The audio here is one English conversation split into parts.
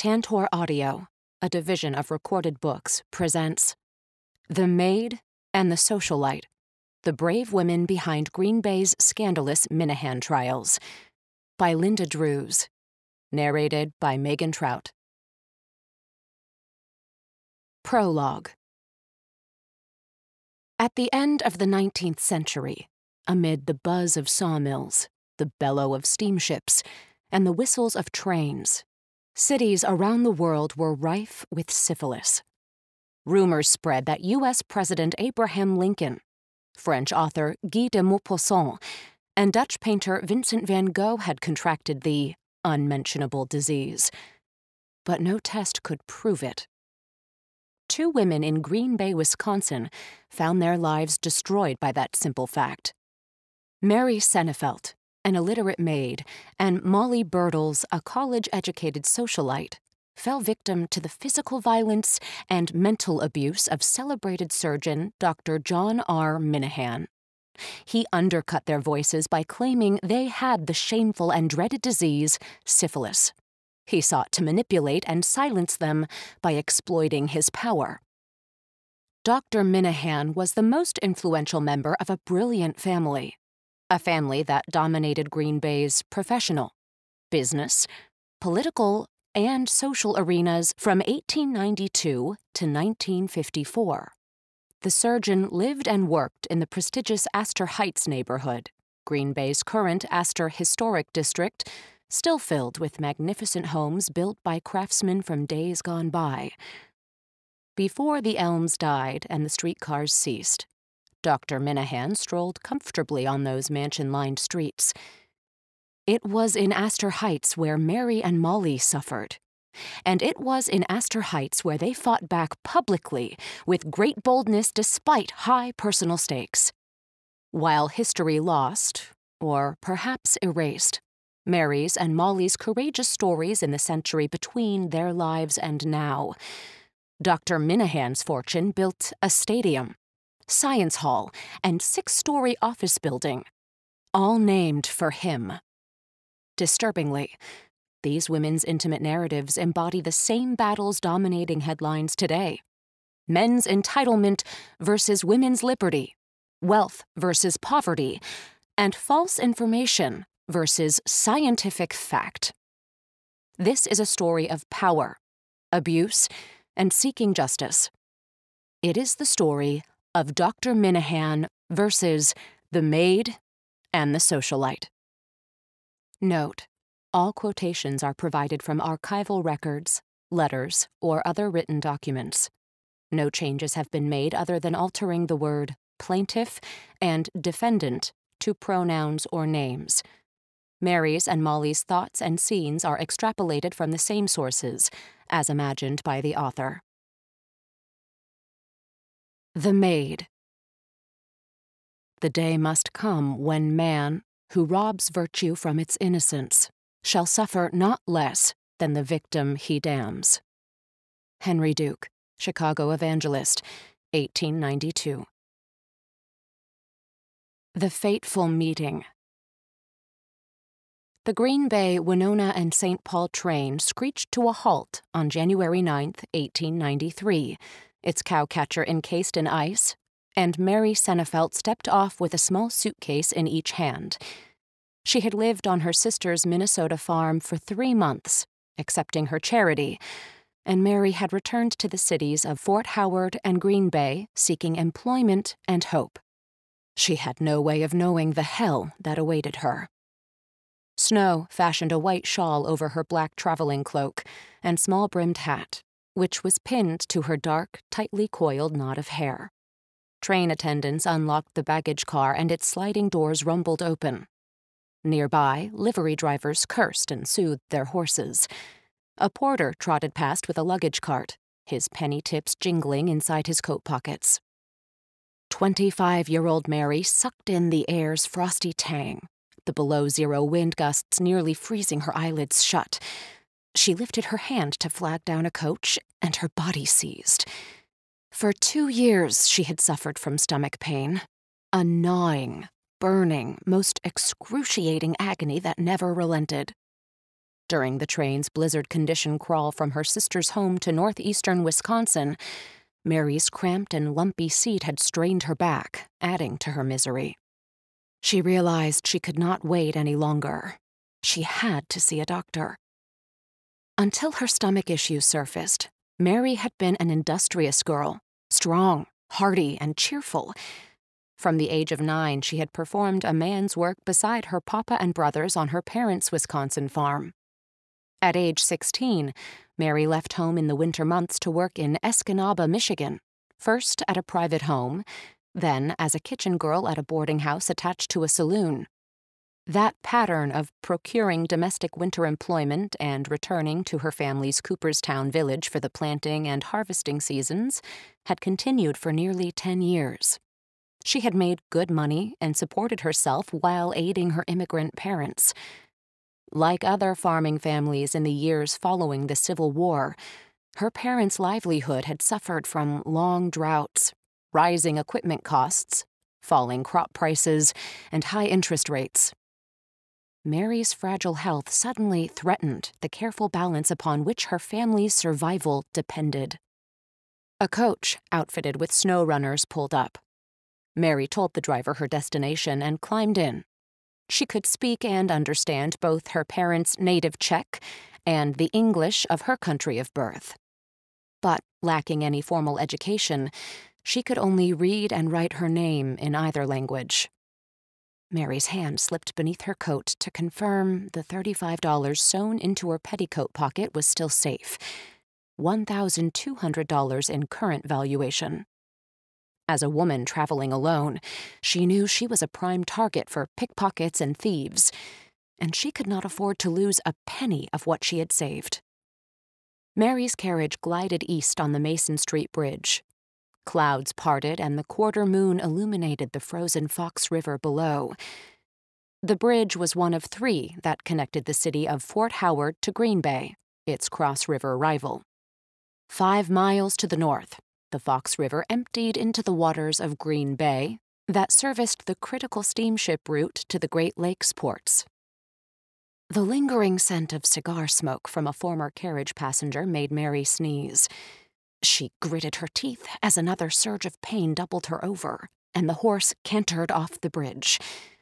Tantor Audio, a division of Recorded Books, presents The Maid and the Socialite, the brave women behind Green Bay's scandalous Minahan trials, by Lynda Drews, narrated by Megan Trout. Prologue. At the end of the 19th century, amid the buzz of sawmills, the bellow of steamships, and the whistles of trains, cities around the world were rife with syphilis. Rumors spread that U.S. President Abraham Lincoln, French author Guy de Maupassant, and Dutch painter Vincent van Gogh had contracted the unmentionable disease. But no test could prove it. 2 women in Green Bay, Wisconsin, found their lives destroyed by that simple fact. Mary Senefelt, an illiterate maid, and Molly Birtles, a college-educated socialite, fell victim to the physical violence and mental abuse of celebrated surgeon Dr. John R. Minahan. He undercut their voices by claiming they had the shameful and dreaded disease, syphilis. He sought to manipulate and silence them by exploiting his power. Dr. Minahan was the most influential member of a brilliant family, a family that dominated Green Bay's professional, business, political, and social arenas from 1892 to 1954. The surgeon lived and worked in the prestigious Astor Heights neighborhood, Green Bay's current Astor Historic District, still filled with magnificent homes built by craftsmen from days gone by. Before the elms died and the streetcars ceased, Dr. Minahan strolled comfortably on those mansion-lined streets. It was in Astor Heights where Mary and Mollie suffered, and it was in Astor Heights where they fought back publicly with great boldness despite high personal stakes. While history lost, or perhaps erased, Mary's and Mollie's courageous stories in the century between their lives and now, Dr. Minahan's fortune built a stadium, science hall, and 6-story office building, all named for him. Disturbingly, these women's intimate narratives embody the same battles dominating headlines today: men's entitlement versus women's liberty, wealth versus poverty, and false information versus scientific fact. This is a story of power, abuse, and seeking justice. It is the story of Dr. Minahan versus the Maid and the Socialite. Note: all quotations are provided from archival records, letters, or other written documents. No changes have been made other than altering the word plaintiff and defendant to pronouns or names. Mary's and Mollie's thoughts and scenes are extrapolated from the same sources, as imagined by the author. The Maid. The day must come when man, who robs virtue from its innocence, shall suffer not less than the victim he damns. Henry Duke, Chicago Evangelist, 1892. The Fateful Meeting. The Green Bay, Winona, and St. Paul train screeched to a halt on January 9, 1893, its cowcatcher encased in ice, and Mary Senefelt stepped off with a small suitcase in each hand. She had lived on her sister's Minnesota farm for 3 months, accepting her charity, and Mary had returned to the cities of Fort Howard and Green Bay seeking employment and hope. She had no way of knowing the hell that awaited her. Snow fashioned a white shawl over her black traveling cloak and small-brimmed hat, which was pinned to her dark, tightly coiled knot of hair. Train attendants unlocked the baggage car and its sliding doors rumbled open. Nearby, livery drivers cursed and soothed their horses. A porter trotted past with a luggage cart, his penny tips jingling inside his coat pockets. 25-year-old Mary sucked in the air's frosty tang, the below-zero wind gusts nearly freezing her eyelids shut. She lifted her hand to flag down a coach, and her body seized. For 2 years she had suffered from stomach pain, a gnawing, burning, most excruciating agony that never relented. During the train's blizzard condition crawl from her sister's home to northeastern Wisconsin, Mary's cramped and lumpy seat had strained her back, adding to her misery. She realized she could not wait any longer. She had to see a doctor. Until her stomach issues surfaced, Mary had been an industrious girl, strong, hearty, and cheerful. From the age of 9, she had performed a man's work beside her papa and brothers on her parents' Wisconsin farm. At age 16, Mary left home in the winter months to work in Escanaba, Michigan, first at a private home, then as a kitchen girl at a boarding house attached to a saloon. That pattern of procuring domestic winter employment and returning to her family's Cooperstown village for the planting and harvesting seasons had continued for nearly 10 years. She had made good money and supported herself while aiding her immigrant parents. Like other farming families in the years following the Civil War, her parents' livelihood had suffered from long droughts, rising equipment costs, falling crop prices, and high interest rates. Mary's fragile health suddenly threatened the careful balance upon which her family's survival depended. A coach outfitted with snow runners pulled up. Mary told the driver her destination and climbed in. She could speak and understand both her parents' native Czech and the English of her country of birth. But, lacking any formal education, she could only read and write her name in either language. Mary's hand slipped beneath her coat to confirm the $35 sewn into her petticoat pocket was still safe, $1,200 in current valuation. As a woman traveling alone, she knew she was a prime target for pickpockets and thieves, and she could not afford to lose a penny of what she had saved. Mary's carriage glided east on the Mason Street Bridge. Clouds parted and the quarter moon illuminated the frozen Fox River below. The bridge was one of 3 that connected the city of Fort Howard to Green Bay, its Cross River rival. 5 miles to the north, the Fox River emptied into the waters of Green Bay that serviced the critical steamship route to the Great Lakes ports. The lingering scent of cigar smoke from a former carriage passenger made Mary sneeze. She gritted her teeth as another surge of pain doubled her over, and the horse cantered off the bridge.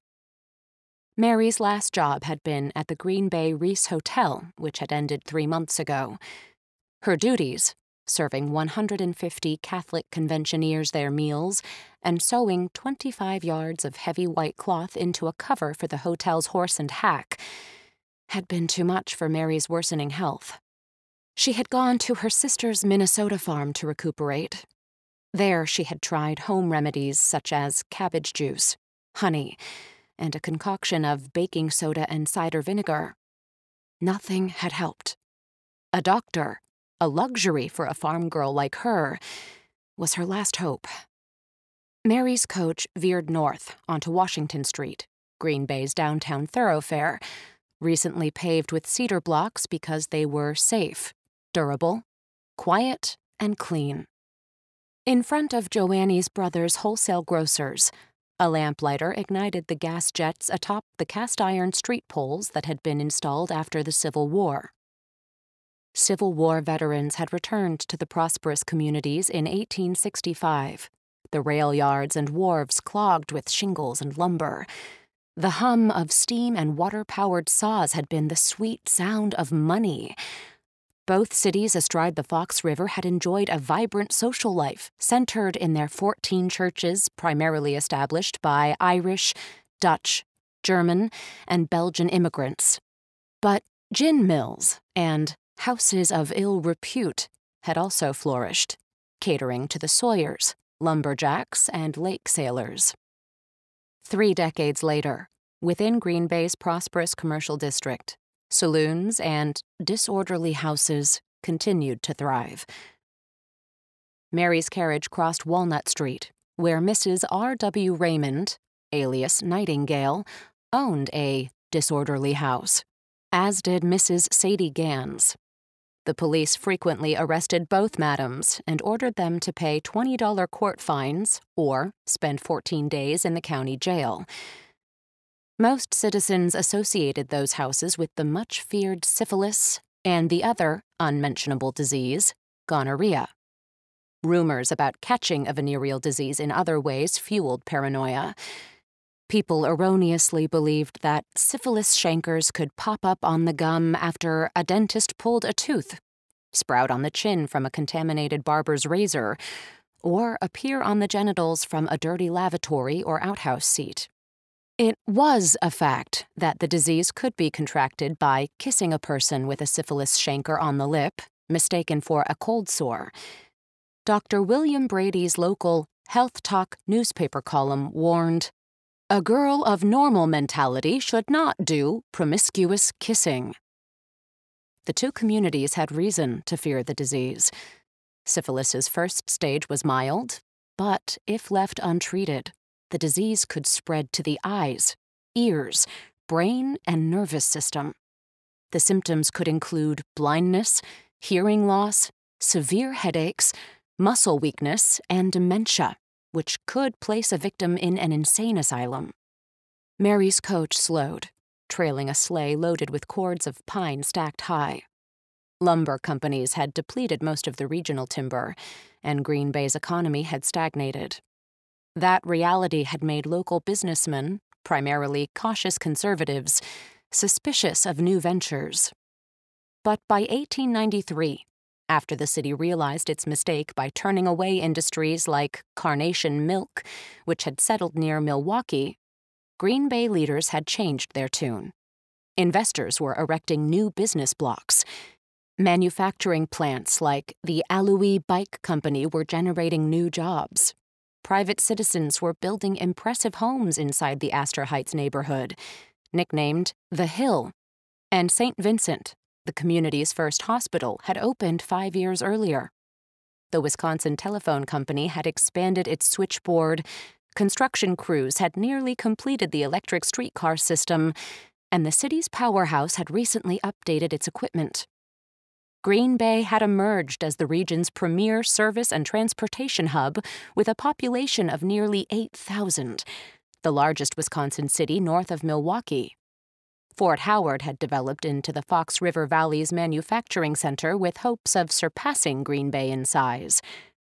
Mary's last job had been at the Green Bay Reese Hotel, which had ended 3 months ago. Her duties, serving 150 Catholic conventioneers their meals and sewing 25 yards of heavy white cloth into a cover for the hotel's horse and hack, had been too much for Mary's worsening health. She had gone to her sister's Minnesota farm to recuperate. There she had tried home remedies such as cabbage juice, honey, and a concoction of baking soda and cider vinegar. Nothing had helped. A doctor, a luxury for a farm girl like her, was her last hope. Mary's coach veered north onto Washington Street, Green Bay's downtown thoroughfare, recently paved with cedar blocks because they were safe, durable, quiet, and clean. In front of Joanne's Brothers Wholesale Grocers, a lamplighter ignited the gas jets atop the cast-iron street poles that had been installed after the Civil War. Civil War veterans had returned to the prosperous communities in 1865, the rail yards and wharves clogged with shingles and lumber. The hum of steam and water-powered saws had been the sweet sound of money. Both cities astride the Fox River had enjoyed a vibrant social life centered in their 14 churches primarily established by Irish, Dutch, German, and Belgian immigrants. But gin mills and houses of ill repute had also flourished, catering to the sawyers, lumberjacks, and lake sailors. 3 decades later, within Green Bay's prosperous commercial district, saloons and disorderly houses continued to thrive. Mary's carriage crossed Walnut Street, where Mrs. R.W. Raymond, alias Nightingale, owned a disorderly house, as did Mrs. Sadie Gans. The police frequently arrested both madams and ordered them to pay $20 court fines or spend 14 days in the county jail. Most citizens associated those houses with the much-feared syphilis and the other unmentionable disease, gonorrhea. Rumors about catching a venereal disease in other ways fueled paranoia. People erroneously believed that syphilis chancres could pop up on the gum after a dentist pulled a tooth, sprout on the chin from a contaminated barber's razor, or appear on the genitals from a dirty lavatory or outhouse seat. It was a fact that the disease could be contracted by kissing a person with a syphilis chancre on the lip, mistaken for a cold sore. Dr. William Brady's local Health Talk newspaper column warned, "A girl of normal mentality should not do promiscuous kissing." The two communities had reason to fear the disease. Syphilis's first stage was mild, but if left untreated, the disease could spread to the eyes, ears, brain, and nervous system. The symptoms could include blindness, hearing loss, severe headaches, muscle weakness, and dementia, which could place a victim in an insane asylum. Mary's coach slowed, trailing a sleigh loaded with cords of pine stacked high. Lumber companies had depleted most of the regional timber, and Green Bay's economy had stagnated. That reality had made local businessmen, primarily cautious conservatives, suspicious of new ventures. But by 1893, after the city realized its mistake by turning away industries like Carnation Milk, which had settled near Milwaukee, Green Bay leaders had changed their tune. Investors were erecting new business blocks. Manufacturing plants like the Alloy Bike Company were generating new jobs. Private citizens were building impressive homes inside the Astor Heights neighborhood, nicknamed The Hill, and St. Vincent, the community's first hospital, had opened 5 years earlier. The Wisconsin Telephone Company had expanded its switchboard, construction crews had nearly completed the electric streetcar system, and the city's powerhouse had recently updated its equipment. Green Bay had emerged as the region's premier service and transportation hub with a population of nearly 8,000, the largest Wisconsin city north of Milwaukee. Fort Howard had developed into the Fox River Valley's manufacturing center with hopes of surpassing Green Bay in size.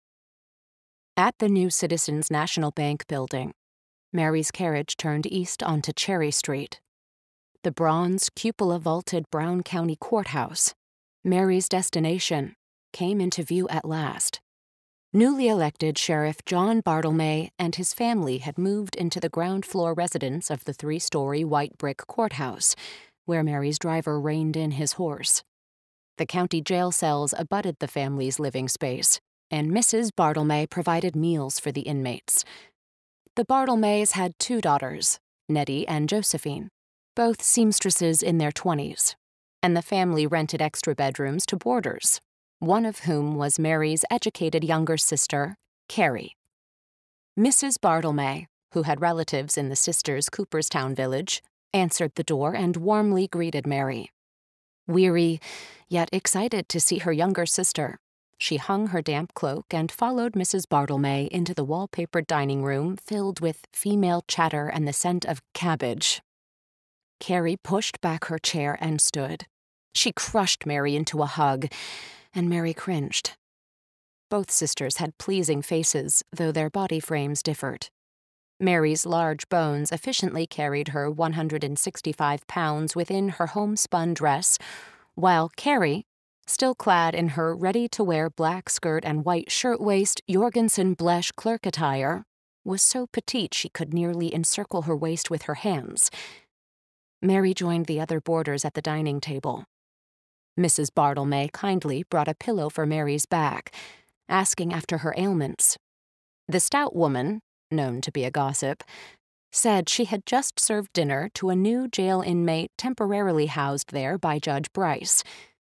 At the new Citizens National Bank building, Mary's carriage turned east onto Cherry Street. The bronze, cupola-vaulted Brown County Courthouse, Mary's destination, came into view at last. Newly elected Sheriff John Bartlemay and his family had moved into the ground-floor residence of the 3-story white brick courthouse, where Mary's driver reined in his horse. The county jail cells abutted the family's living space, and Mrs. Bartlemay provided meals for the inmates. The Bartlemays had 2 daughters, Nettie and Josephine, both seamstresses in their 20s, and the family rented extra bedrooms to boarders, one of whom was Mary's educated younger sister, Carrie. Mrs. Bartlemay, who had relatives in the sisters' Cooperstown village, answered the door and warmly greeted Mary. Weary, yet excited to see her younger sister, she hung her damp cloak and followed Mrs. Bartlemay into the wallpapered dining room filled with female chatter and the scent of cabbage. Carrie pushed back her chair and stood. She crushed Mary into a hug, and Mary cringed. Both sisters had pleasing faces, though their body frames differed. Mary's large bones efficiently carried her 165 pounds within her homespun dress, while Carrie, still clad in her ready-to-wear black skirt and white shirtwaist Jorgensen Blesch clerk attire, was so petite she could nearly encircle her waist with her hands. Mary joined the other boarders at the dining table. Mrs. Bartlemay kindly brought a pillow for Mary's back, asking after her ailments. The stout woman, known to be a gossip, said she had just served dinner to a new jail inmate temporarily housed there by Judge Bryce.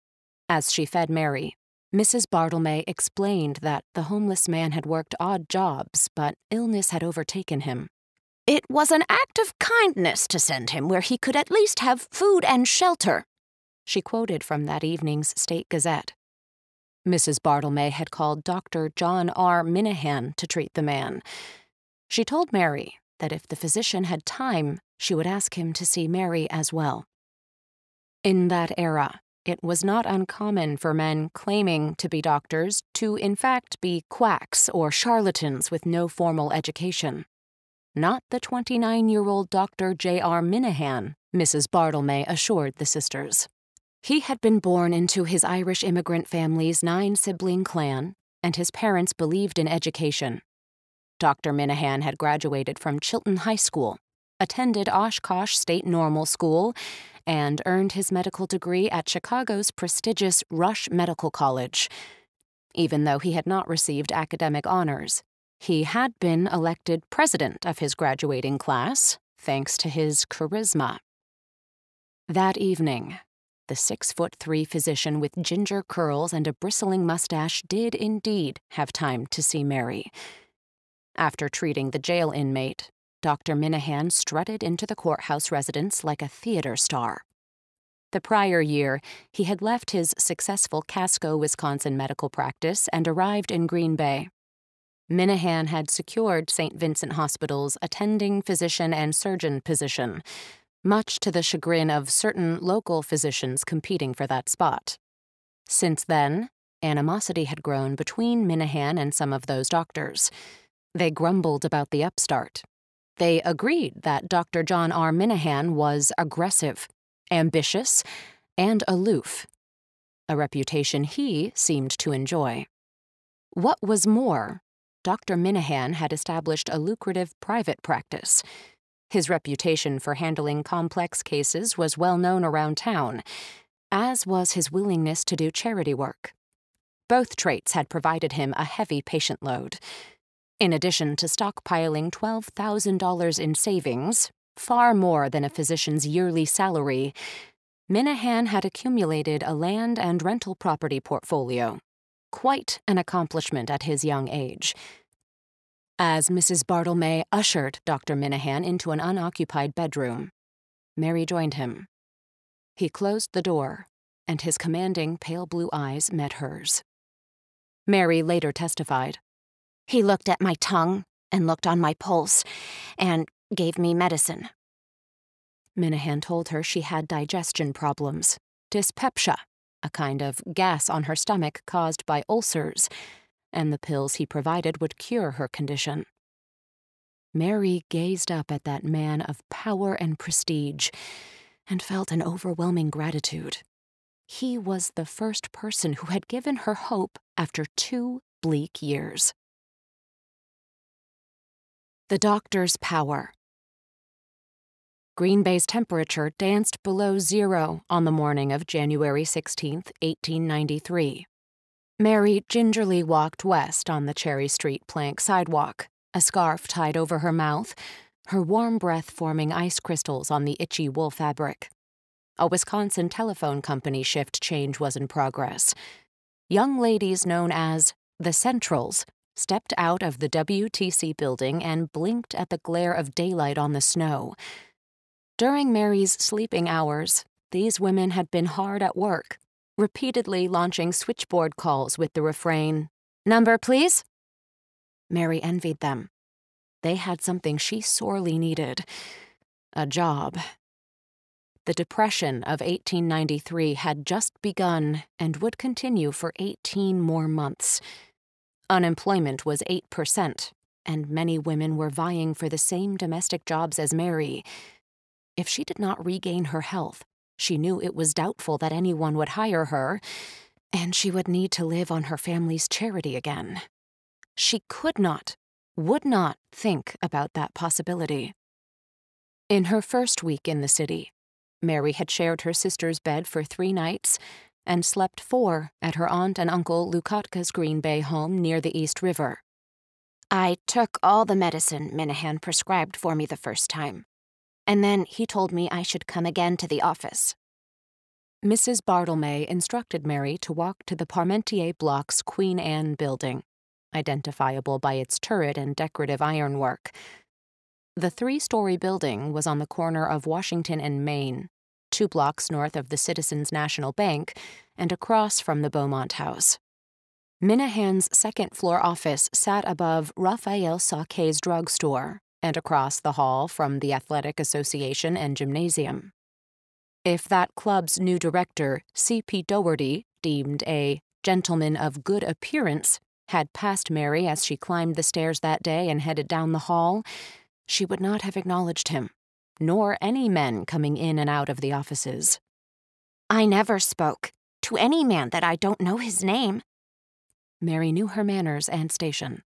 As she fed Mary, Mrs. Bartlemay explained that the homeless man had worked odd jobs, but illness had overtaken him. "It was an act of kindness to send him where he could at least have food and shelter," she quoted from that evening's State Gazette. Mrs. Bartlemay had called Dr. John R. Minahan to treat the man. She told Mary that if the physician had time, she would ask him to see Mary as well. In that era, it was not uncommon for men claiming to be doctors to in fact be quacks or charlatans with no formal education. Not the 29-year-old Dr. J.R. Minahan, Mrs. Bartlemay assured the sisters. He had been born into his Irish immigrant family's 9-sibling clan, and his parents believed in education. Dr. Minahan had graduated from Chilton High School, attended Oshkosh State Normal School, and earned his medical degree at Chicago's prestigious Rush Medical College. Even though he had not received academic honors, he had been elected president of his graduating class, thanks to his charisma. That evening, the 6'3" physician with ginger curls and a bristling mustache did indeed have time to see Mary. After treating the jail inmate, Dr. Minahan strutted into the courthouse residence like a theater star. The prior year, he had left his successful Casco, Wisconsin medical practice and arrived in Green Bay. Minahan had secured St. Vincent Hospital's attending physician and surgeon position, much to the chagrin of certain local physicians competing for that spot. Since then, animosity had grown between Minahan and some of those doctors. They grumbled about the upstart. They agreed that Dr. John R. Minahan was aggressive, ambitious, and aloof, a reputation he seemed to enjoy. What was more, Dr. Minahan had established a lucrative private practice. His reputation for handling complex cases was well known around town, as was his willingness to do charity work. Both traits had provided him a heavy patient load. In addition to stockpiling $12,000 in savings, far more than a physician's yearly salary, Minahan had accumulated a land and rental property portfolio, quite an accomplishment at his young age. As Mrs. Bartlemay ushered Dr. Minahan into an unoccupied bedroom, Mary joined him. He closed the door, and his commanding pale blue eyes met hers. Mary later testified, "He looked at my tongue and looked on my pulse and gave me medicine." Minahan told her she had digestion problems, dyspepsia, a kind of gas on her stomach caused by ulcers, and the pills he provided would cure her condition. Mary gazed up at that man of power and prestige and felt an overwhelming gratitude. He was the first person who had given her hope after 2 bleak years. The doctor's power. Green Bay's temperature danced below zero on the morning of January 16, 1893. Mary gingerly walked west on the Cherry Street plank sidewalk, a scarf tied over her mouth, her warm breath forming ice crystals on the itchy wool fabric. A Wisconsin telephone company shift change was in progress. Young ladies known as the Centrals stepped out of the WTC building and blinked at the glare of daylight on the snow. During Mary's sleeping hours, these women had been hard at work, repeatedly launching switchboard calls with the refrain, "Number, please?" Mary envied them. They had something she sorely needed, a job. The Depression of 1893 had just begun and would continue for 18 more months. Unemployment was 8%, and many women were vying for the same domestic jobs as Mary. If she did not regain her health, she knew it was doubtful that anyone would hire her, and she would need to live on her family's charity again. She could not, would not think about that possibility. In her first week in the city, Mary had shared her sister's bed for 3 nights and slept 4 at her aunt and uncle Lukatka's Green Bay home near the East River. "I took all the medicine Minahan prescribed for me the first time, and then he told me I should come again to the office." Mrs. Bartlemay instructed Mary to walk to the Parmentier Block's Queen Anne building, identifiable by its turret and decorative ironwork. The 3-story building was on the corner of Washington and Main, 2 blocks north of the Citizens National Bank and across from the Beaumont House. Minahan's second-floor office sat above Raphael Sauquet's drugstore, and across the hall from the Athletic Association and Gymnasium. If that club's new director, C.P. Doherty, deemed a gentleman of good appearance, had passed Mary as she climbed the stairs that day and headed down the hall, she would not have acknowledged him, nor any men coming in and out of the offices. "I never spoke to any man that I don't know his name." Mary knew her manners and station.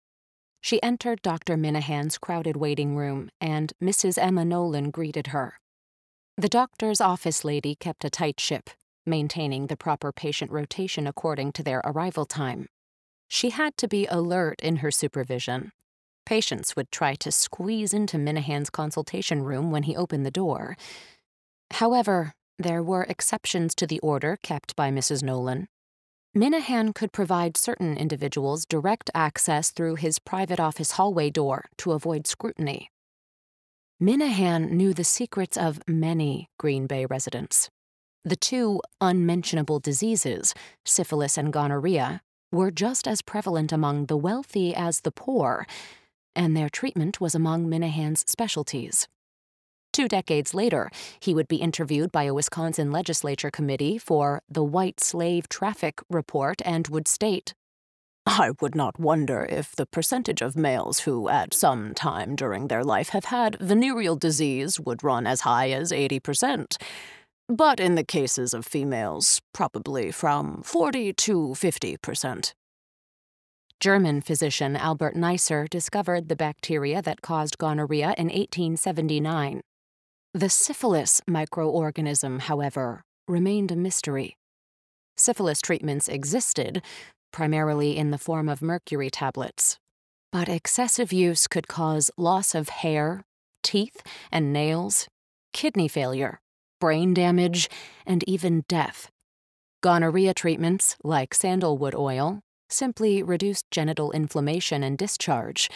She entered Dr. Minahan's crowded waiting room, and Mrs. Emma Nolan greeted her. The doctor's office lady kept a tight ship, maintaining the proper patient rotation according to their arrival time. She had to be alert in her supervision. Patients would try to squeeze into Minahan's consultation room when he opened the door. However, there were exceptions to the order kept by Mrs. Nolan. Minahan could provide certain individuals direct access through his private office hallway door to avoid scrutiny. Minahan knew the secrets of many Green Bay residents. The two unmentionable diseases, syphilis and gonorrhea, were just as prevalent among the wealthy as the poor, and their treatment was among Minahan's specialties. 2 decades later, he would be interviewed by a Wisconsin legislature committee for the White Slave Traffic Report and would state, "I would not wonder if the percentage of males who at some time during their life have had venereal disease would run as high as 80%. But in the cases of females, probably from 40 to 50%. German physician Albert Neisser discovered the bacteria that caused gonorrhea in 1879. The syphilis microorganism, however, remained a mystery. Syphilis treatments existed, primarily in the form of mercury tablets, but excessive use could cause loss of hair, teeth, and nails, kidney failure, brain damage, and even death. Gonorrhea treatments, like sandalwood oil, simply reduced genital inflammation and discharge.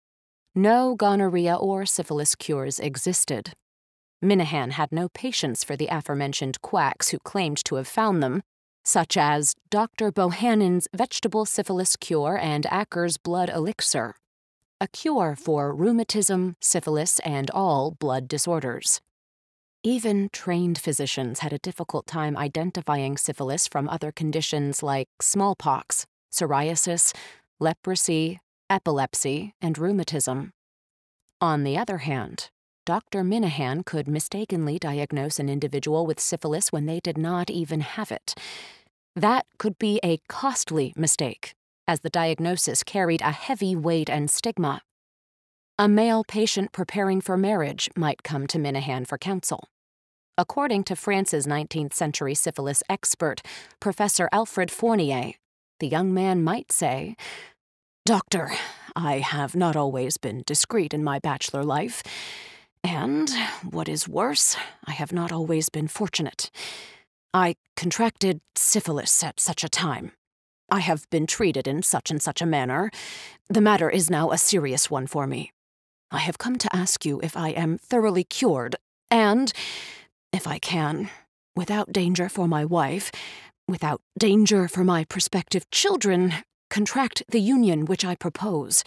No gonorrhea or syphilis cures existed. Minahan had no patience for the aforementioned quacks who claimed to have found them, such as Dr. Bohannon's vegetable syphilis cure and Acker's blood elixir, a cure for rheumatism, syphilis, and all blood disorders. Even trained physicians had a difficult time identifying syphilis from other conditions like smallpox, psoriasis, leprosy, epilepsy, and rheumatism. On the other hand, Dr. Minahan could mistakenly diagnose an individual with syphilis when they did not even have it. That could be a costly mistake, as the diagnosis carried a heavy weight and stigma. A male patient preparing for marriage might come to Minahan for counsel. According to France's 19th-century syphilis expert, Professor Alfred Fournier, the young man might say, "Doctor, I have not always been discreet in my bachelor life. And, what is worse, I have not always been fortunate. I contracted syphilis at such a time. I have been treated in such and such a manner. The matter is now a serious one for me. I have come to ask you if I am thoroughly cured, and, if I can, without danger for my wife, without danger for my prospective children, contract the union which I propose."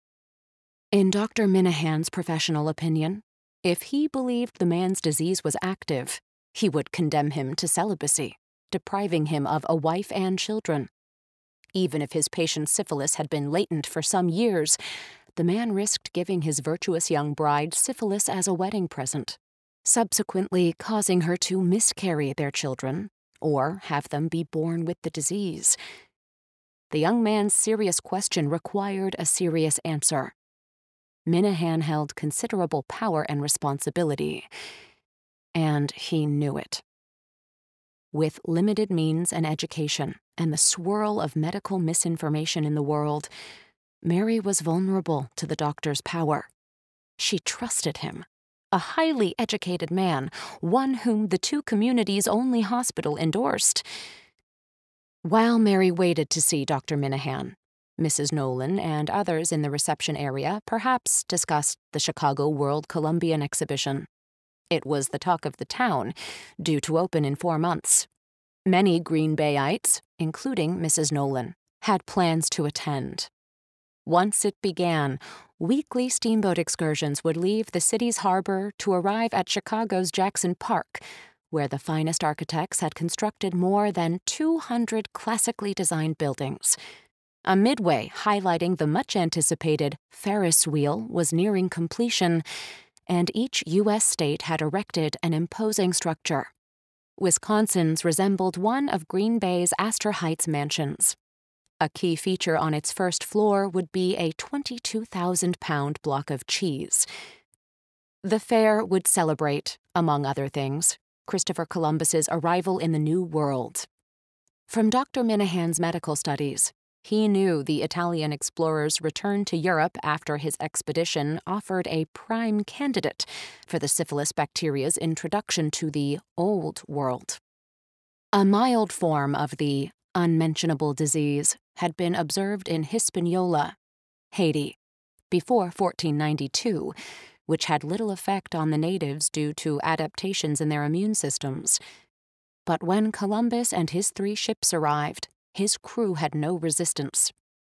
In Dr. Minahan's professional opinion, if he believed the man's disease was active, he would condemn him to celibacy, depriving him of a wife and children. Even if his patient's syphilis had been latent for some years, the man risked giving his virtuous young bride syphilis as a wedding present, subsequently causing her to miscarry their children or have them be born with the disease. The young man's serious question required a serious answer. Minahan held considerable power and responsibility, and he knew it. With limited means and education, and the swirl of medical misinformation in the world, Mary was vulnerable to the doctor's power. She trusted him, a highly educated man, one whom the two communities' only hospital endorsed. While Mary waited to see Dr. Minahan, Mrs. Nolan and others in the reception area perhaps discussed the Chicago World Columbian exhibition. It was the talk of the town, due to open in 4 months. Many Green Bayites, including Mrs. Nolan, had plans to attend. Once it began, Weekly steamboat excursions would leave the city's harbor to arrive at Chicago's Jackson Park, where the finest architects had constructed more than 200 classically designed buildings. A midway highlighting the much-anticipated Ferris wheel was nearing completion, and each U.S. state had erected an imposing structure. Wisconsin's resembled one of Green Bay's Astor Heights mansions. A key feature on its first floor would be a 22,000-pound block of cheese. The fair would celebrate, among other things, Christopher Columbus's arrival in the New World. From Dr. Minahan's medical studies, he knew the Italian explorer's return to Europe after his expedition offered a prime candidate for the syphilis bacteria's introduction to the Old World. A mild form of the unmentionable disease had been observed in Hispaniola, Haiti, before 1492, which had little effect on the natives due to adaptations in their immune systems. But when Columbus and his 3 ships arrived, his crew had no resistance.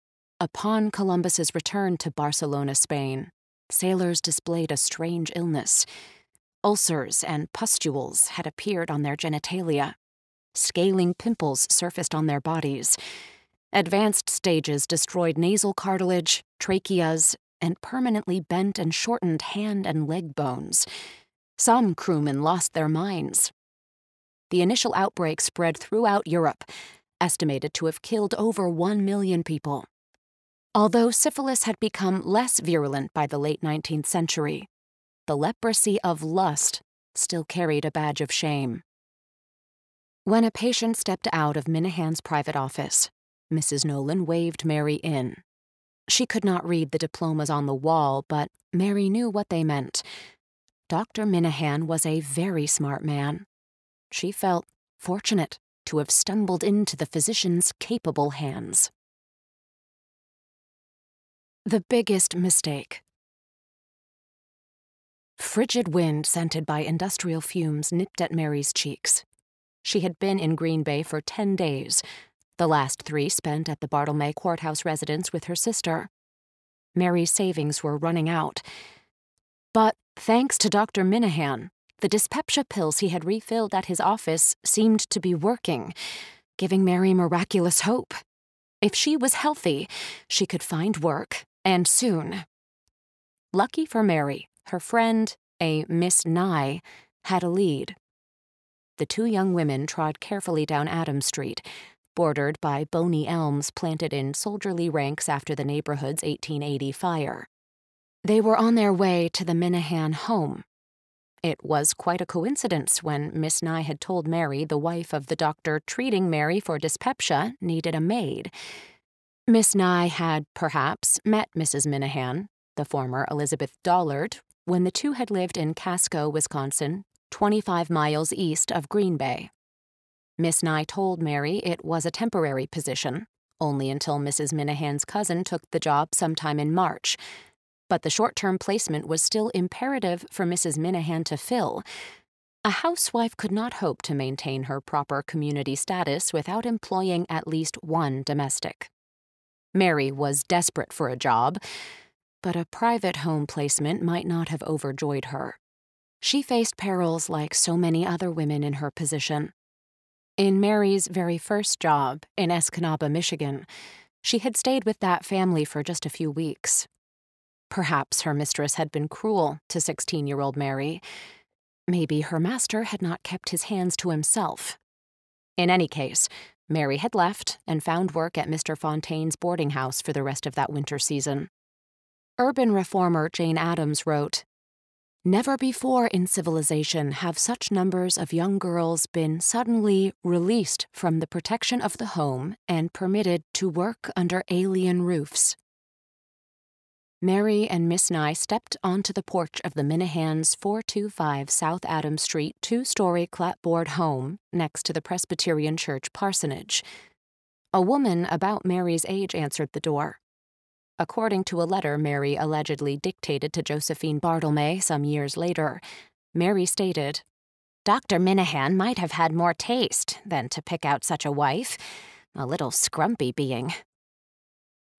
Upon Columbus's return to Barcelona, Spain, sailors displayed a strange illness. Ulcers and pustules had appeared on their genitalia. Scaling pimples surfaced on their bodies. Advanced stages destroyed nasal cartilage, tracheas, and permanently bent and shortened hand and leg bones. Some crewmen lost their minds. The initial outbreak spread throughout Europe, estimated to have killed over 1 million people. Although syphilis had become less virulent by the late 19th century, the leprosy of lust still carried a badge of shame. When a patient stepped out of Minahan's private office, Mrs. Nolan waved Mary in. She could not read the diplomas on the wall, but Mary knew what they meant. Dr. Minahan was a very smart man. She felt fortunate to have stumbled into the physician's capable hands. The biggest mistake. Frigid wind scented by industrial fumes nipped at Mary's cheeks. She had been in Green Bay for 10 days, the last 3 spent at the Bartlemay courthouse residence with her sister. Mary's savings were running out. But thanks to Dr. Minahan, the dyspepsia pills he had refilled at his office seemed to be working, giving Mary miraculous hope. If she was healthy, she could find work, and soon. Lucky for Mary, her friend, a Miss Nye, had a lead. The 2 young women trod carefully down Adams Street, bordered by bony elms planted in soldierly ranks after the neighborhood's 1880 fire. They were on their way to the Minahan home. It was quite a coincidence when Miss Nye had told Mary the wife of the doctor treating Mary for dyspepsia needed a maid. Miss Nye had, perhaps, met Mrs. Minahan, the former Elizabeth Dollard, when the 2 had lived in Casco, Wisconsin, 25 miles east of Green Bay. Miss Nye told Mary it was a temporary position, only until Mrs. Minahan's cousin took the job sometime in March. But the short-term placement was still imperative for Mrs. Minahan to fill. A housewife could not hope to maintain her proper community status without employing at least 1 domestic. Mary was desperate for a job, but a private home placement might not have overjoyed her. She faced perils like so many other women in her position. In Mary's very first job in Escanaba, Michigan, she had stayed with that family for just a few weeks. Perhaps her mistress had been cruel to 16-year-old Mary. Maybe her master had not kept his hands to himself. In any case, Mary had left and found work at Mr. Fontaine's boarding house for the rest of that winter season. Urban reformer Jane Addams wrote, "Never before in civilization have such numbers of young girls been suddenly released from the protection of the home and permitted to work under alien roofs." Mary and Miss Nye stepped onto the porch of the Minahans' 425 South Adams Street 2-story clapboard home next to the Presbyterian Church parsonage. A woman about Mary's age answered the door. According to a letter Mary allegedly dictated to Josephine Bartlemay some years later, Mary stated, "Dr. Minahan might have had more taste than to pick out such a wife, a little scrumpy being."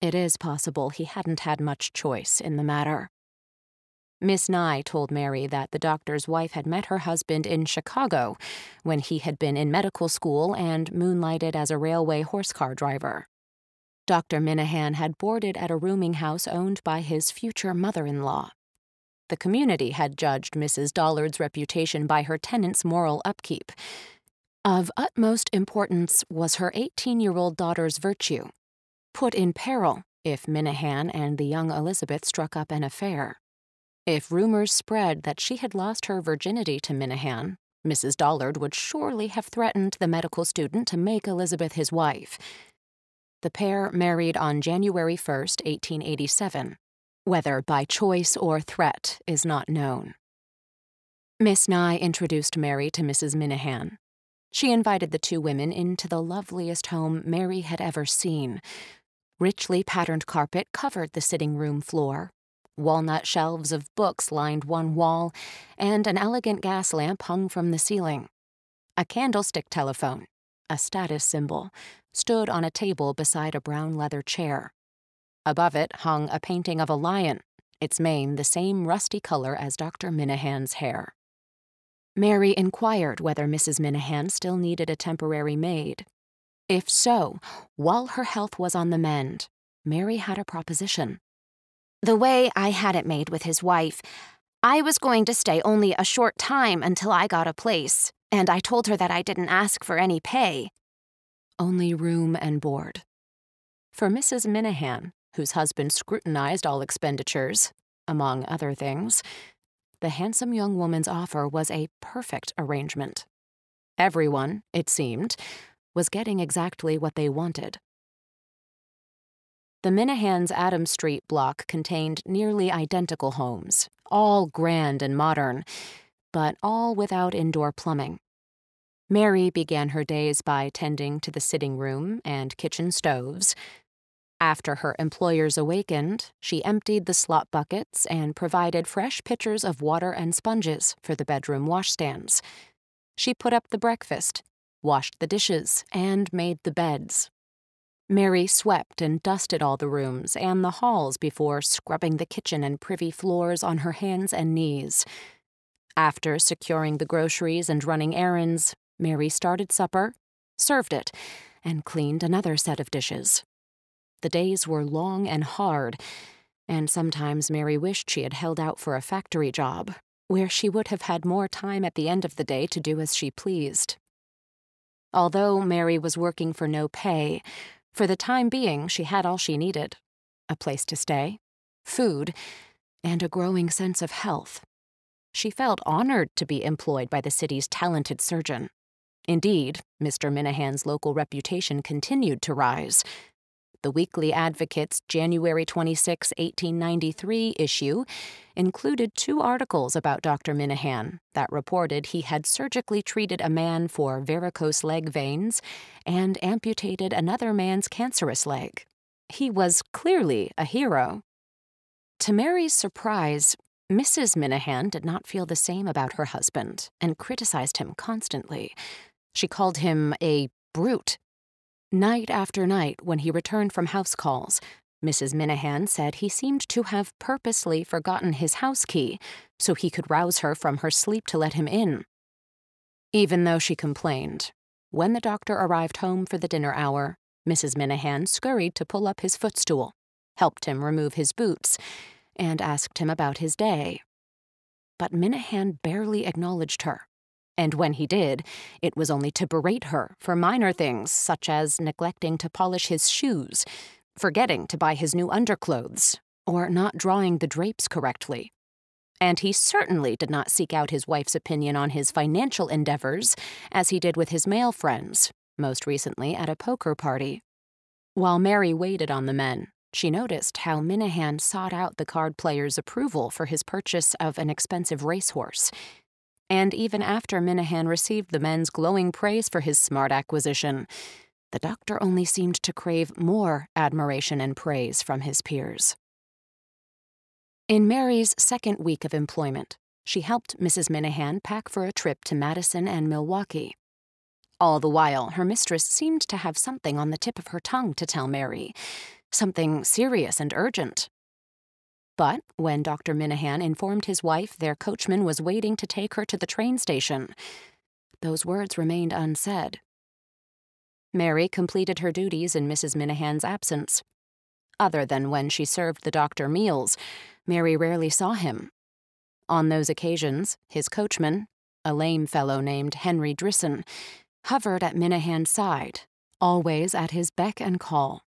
It is possible he hadn't had much choice in the matter. Miss Nye told Mary that the doctor's wife had met her husband in Chicago when he had been in medical school and moonlighted as a railway horse-car driver. Dr. Minahan had boarded at a rooming house owned by his future mother-in-law. The community had judged Mrs. Dollard's reputation by her tenants' moral upkeep. Of utmost importance was her 18-year-old daughter's virtue, put in peril if Minahan and the young Elizabeth struck up an affair. If rumors spread that she had lost her virginity to Minahan, Mrs. Dollard would surely have threatened the medical student to make Elizabeth his wife. The pair married on January 1st, 1887. Whether by choice or threat is not known. Miss Nye introduced Mary to Mrs. Minahan. She invited the two women into the loveliest home Mary had ever seen. Richly patterned carpet covered the sitting room floor. Walnut shelves of books lined one wall, and an elegant gas lamp hung from the ceiling. A candlestick telephone, a status symbol, stood on a table beside a brown leather chair. Above it hung a painting of a lion, its mane the same rusty color as Dr. Minahan's hair. Mary inquired whether Mrs. Minahan still needed a temporary maid. If so, while her health was on the mend, Mary had a proposition. The way I had it made with his wife, I was going to stay only a short time until I got a place, and I told her that I didn't ask for any pay. Only room and board. For Mrs. Minahan, whose husband scrutinized all expenditures, among other things, the handsome young woman's offer was a perfect arrangement. Everyone, it seemed, was getting exactly what they wanted. The Minahans' Adams Street block contained nearly identical homes, all grand and modern, but all without indoor plumbing. Mary began her days by tending to the sitting room and kitchen stoves. After her employers awakened, she emptied the slop buckets and provided fresh pitchers of water and sponges for the bedroom washstands. She put up the breakfast, washed the dishes, and made the beds. Mary swept and dusted all the rooms and the halls before scrubbing the kitchen and privy floors on her hands and knees. After securing the groceries and running errands, Mary started supper, served it, and cleaned another set of dishes. The days were long and hard, and sometimes Mary wished she had held out for a factory job, where she would have had more time at the end of the day to do as she pleased. Although Mary was working for no pay, for the time being she had all she needed: a place to stay, food, and a growing sense of health. She felt honored to be employed by the city's talented surgeon. Indeed, Mr. Minahan's local reputation continued to rise. The Weekly Advocate's January 26, 1893 issue included 2 articles about Dr. Minahan that reported he had surgically treated a man for varicose leg veins and amputated another man's cancerous leg. He was clearly a hero. To Mary's surprise, Mrs. Minahan did not feel the same about her husband and criticized him constantly. She called him a brute. Night after night, when he returned from house calls, Mrs. Minahan said he seemed to have purposely forgotten his house key so he could rouse her from her sleep to let him in. Even though she complained, when the doctor arrived home for the dinner hour, Mrs. Minahan scurried to pull up his footstool, helped him remove his boots, and asked him about his day. But Minahan barely acknowledged her. And when he did, it was only to berate her for minor things such as neglecting to polish his shoes, forgetting to buy his new underclothes, or not drawing the drapes correctly. And he certainly did not seek out his wife's opinion on his financial endeavors, as he did with his male friends, most recently at a poker party. While Mary waited on the men, she noticed how Minahan sought out the card player's approval for his purchase of an expensive racehorse. And even after Minahan received the men's glowing praise for his smart acquisition, the doctor only seemed to crave more admiration and praise from his peers. In Mary's second week of employment, she helped Mrs. Minahan pack for a trip to Madison and Milwaukee. All the while, her mistress seemed to have something on the tip of her tongue to tell Mary. something serious and urgent. But when Dr. Minahan informed his wife their coachman was waiting to take her to the train station, those words remained unsaid. Mary completed her duties in Mrs. Minahan's absence. Other than when she served the doctor meals, Mary rarely saw him. On those occasions, his coachman, a lame fellow named Henry Drisson, hovered at Minahan's side, always at his beck and call.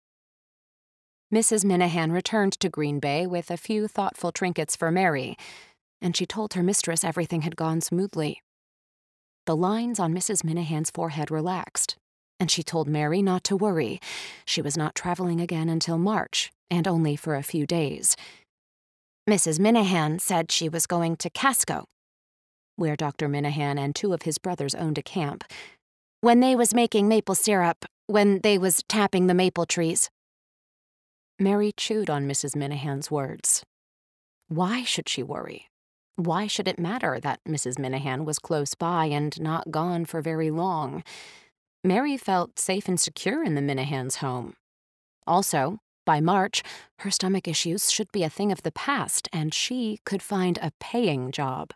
Mrs. Minahan returned to Green Bay with a few thoughtful trinkets for Mary, and she told her mistress everything had gone smoothly. The lines on Mrs. Minahan's forehead relaxed, and she told Mary not to worry. She was not traveling again until March, and only for a few days. Mrs. Minahan said she was going to Casco, where Dr. Minahan and 2 of his brothers owned a camp, when they was making maple syrup, when they was tapping the maple trees. Mary chewed on Mrs. Minahan's words. Why should she worry? Why should it matter that Mrs. Minahan was close by and not gone for very long? Mary felt safe and secure in the Minahans' home. Also, by March, her stomach issues should be a thing of the past, and she could find a paying job.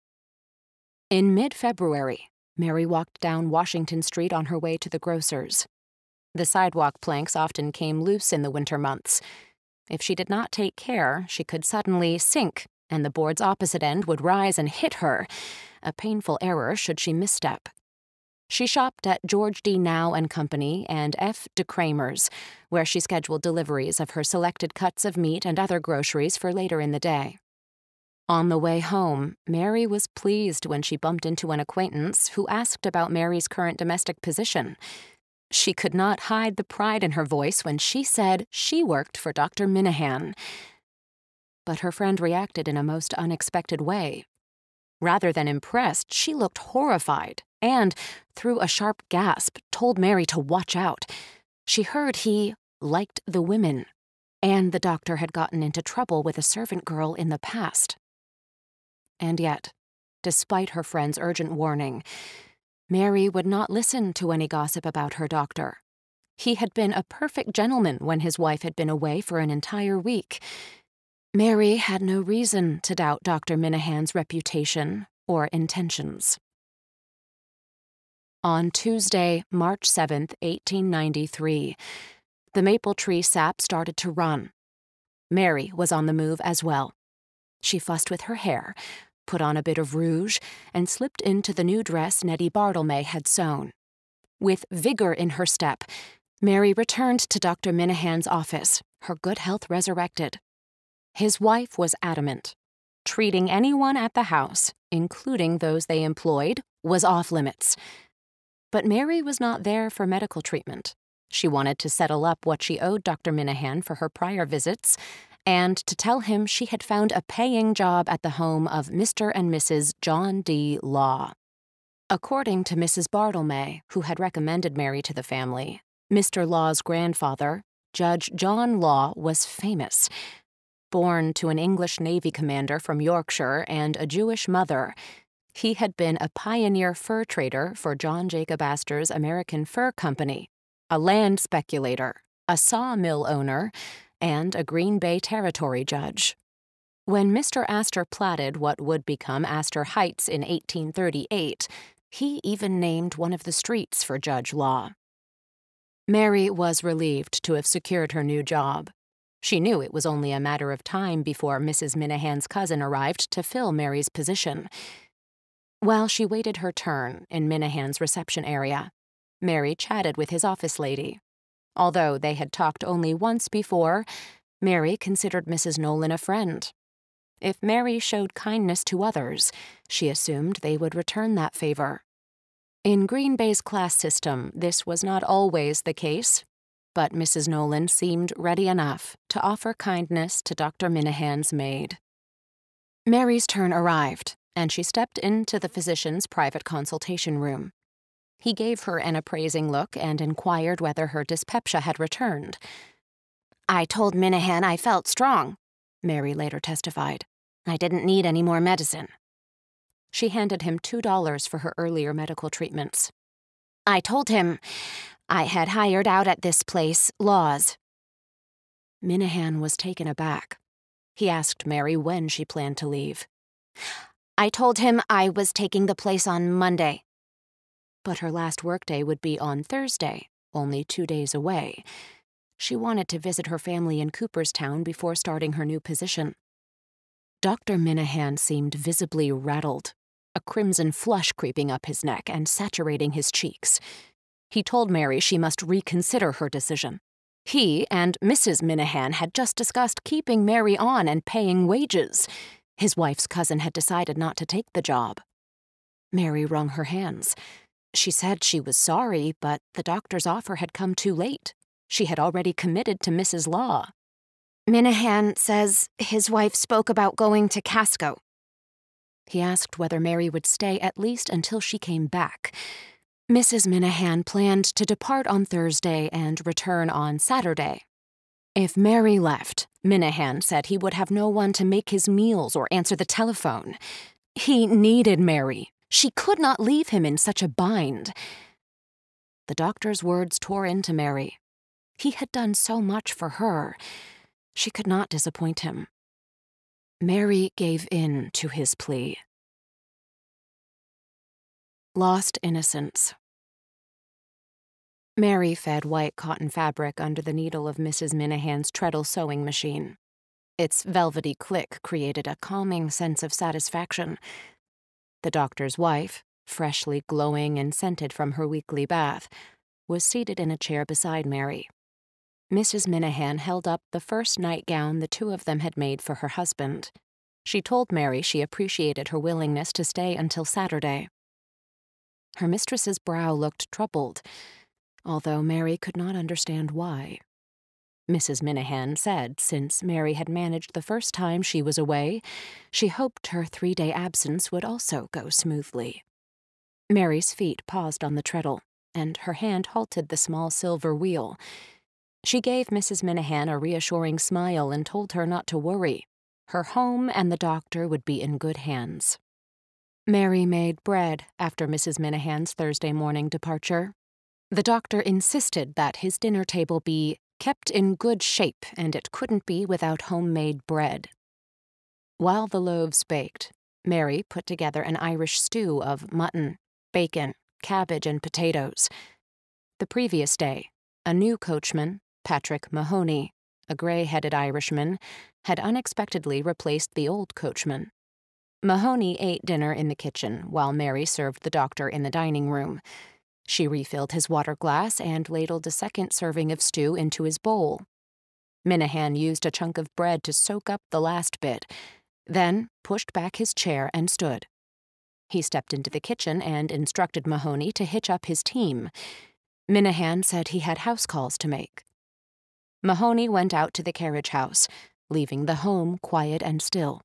In mid-February, Mary walked down Washington Street on her way to the grocer's. The sidewalk planks often came loose in the winter months. If she did not take care, she could suddenly sink, and the board's opposite end would rise and hit her, a painful error should she misstep. She shopped at George D. Now and Company and F. de Kramer's, where she scheduled deliveries of her selected cuts of meat and other groceries for later in the day. On the way home, Mary was pleased when she bumped into an acquaintance who asked about Mary's current domestic position. She could not hide the pride in her voice when she said she worked for Dr. Minahan. But her friend reacted in a most unexpected way. Rather than impressed, she looked horrified and, through a sharp gasp, told Mary to watch out. She heard he liked the women, and the doctor had gotten into trouble with a servant girl in the past. And yet, despite her friend's urgent warning, Mary would not listen to any gossip about her doctor. He had been a perfect gentleman when his wife had been away for an entire week. Mary had no reason to doubt Dr. Minahan's reputation or intentions. On Tuesday, March 7th, 1893, the maple tree sap started to run. Mary was on the move as well. She fussed with her hair, put on a bit of rouge, and slipped into the new dress Nettie Bartlemay had sewn. With vigor in her step, Mary returned to Dr. Minahan's office, her good health resurrected. His wife was adamant. Treating anyone at the house, including those they employed, was off limits. But Mary was not there for medical treatment. She wanted to settle up what she owed Dr. Minahan for her prior visits, and to tell him she had found a paying job at the home of Mr. and Mrs. John D. Law. According to Mrs. Bartlemay, who had recommended Mary to the family, Mr. Law's grandfather, Judge John Law, was famous. Born to an English Navy commander from Yorkshire and a Jewish mother, he had been a pioneer fur trader for John Jacob Astor's American Fur Company, a land speculator, a sawmill owner, and a Green Bay Territory judge. When Mr. Astor platted what would become Astor Heights in 1838, he even named one of the streets for Judge Law. Mary was relieved to have secured her new job. She knew it was only a matter of time before Mrs. Minahan's cousin arrived to fill Mary's position. While she waited her turn in Minahan's reception area, Mary chatted with his office lady. Although they had talked only once before, Mary considered Mrs. Nolan a friend. If Mary showed kindness to others, she assumed they would return that favor. In Green Bay's class system, this was not always the case, but Mrs. Nolan seemed ready enough to offer kindness to Dr. Minahan's maid. Mary's turn arrived, and she stepped into the physician's private consultation room. He gave her an appraising look and inquired whether her dyspepsia had returned. "I told Minahan I felt strong," Mary later testified. "I didn't need any more medicine." She handed him $2 for her earlier medical treatments. "I told him I had hired out at this place, Law's. Minahan was taken aback. He asked Mary when she planned to leave. I told him I was taking the place on Monday. But her last workday would be on Thursday, only 2 days away. She wanted to visit her family in Cooperstown before starting her new position. Dr. Minahan seemed visibly rattled, a crimson flush creeping up his neck and saturating his cheeks. He told Mary she must reconsider her decision. He and Mrs. Minahan had just discussed keeping Mary on and paying wages. His wife's cousin had decided not to take the job. Mary wrung her hands. She said she was sorry, but the doctor's offer had come too late. She had already committed to Mrs. Law. Minahan says his wife spoke about going to Casco. He asked whether Mary would stay at least until she came back. Mrs. Minahan planned to depart on Thursday and return on Saturday. If Mary left, Minahan said he would have no one to make his meals or answer the telephone. He needed Mary. She could not leave him in such a bind. The doctor's words tore into Mary. He had done so much for her. She could not disappoint him. Mary gave in to his plea. Lost innocence. Mary fed white cotton fabric under the needle of Mrs. Minahan's treadle sewing machine. Its velvety click created a calming sense of satisfaction. The doctor's wife, freshly glowing and scented from her weekly bath, was seated in a chair beside Mary. Mrs. Minahan held up the first nightgown the two of them had made for her husband. She told Mary she appreciated her willingness to stay until Saturday. Her mistress's brow looked troubled, although Mary could not understand why. Mrs. Minahan said since Mary had managed the first time she was away, she hoped her 3-day absence would also go smoothly. Mary's feet paused on the treadle, and her hand halted the small silver wheel. She gave Mrs. Minahan a reassuring smile and told her not to worry. Her home and the doctor would be in good hands. Mary made bread after Mrs. Minahan's Thursday morning departure. The doctor insisted that his dinner table be kept in good shape, and it couldn't be without homemade bread. While the loaves baked, Mary put together an Irish stew of mutton, bacon, cabbage, and potatoes. The previous day, a new coachman, Patrick Mahoney, a gray-headed Irishman, had unexpectedly replaced the old coachman. Mahoney ate dinner in the kitchen while Mary served the doctor in the dining room. She refilled his water glass and ladled a second serving of stew into his bowl. Minahan used a chunk of bread to soak up the last bit, then pushed back his chair and stood. He stepped into the kitchen and instructed Mahoney to hitch up his team. Minahan said he had house calls to make. Mahoney went out to the carriage house, leaving the home quiet and still.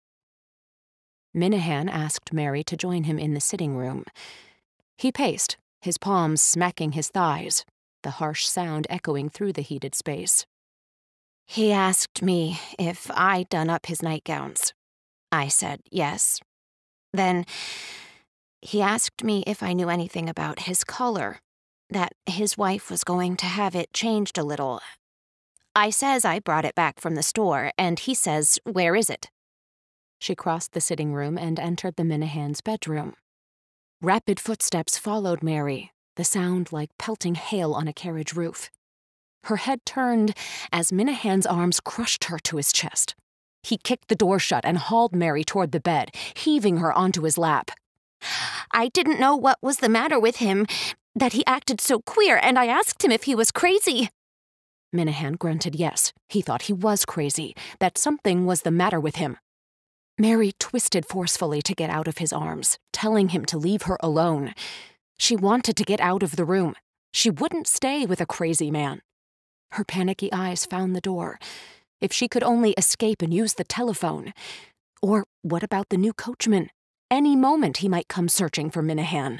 Minahan asked Mary to join him in the sitting room. He paced, his palms smacking his thighs, the harsh sound echoing through the heated space. He asked me if I'd done up his nightgowns. I said yes. Then he asked me if I knew anything about his color, that his wife was going to have it changed a little. I says I brought it back from the store, and he says, "Where is it?" She crossed the sitting room and entered the Minahan's bedroom. Rapid footsteps followed Mary, the sound like pelting hail on a carriage roof. Her head turned as Minahan's arms crushed her to his chest. He kicked the door shut and hauled Mary toward the bed, heaving her onto his lap. I didn't know what was the matter with him, that he acted so queer, and I asked him if he was crazy. Minahan grunted yes. He thought he was crazy, that something was the matter with him. Mary twisted forcefully to get out of his arms, telling him to leave her alone. She wanted to get out of the room. She wouldn't stay with a crazy man. Her panicky eyes found the door. If she could only escape and use the telephone. Or what about the new coachman? Any moment he might come searching for Minahan.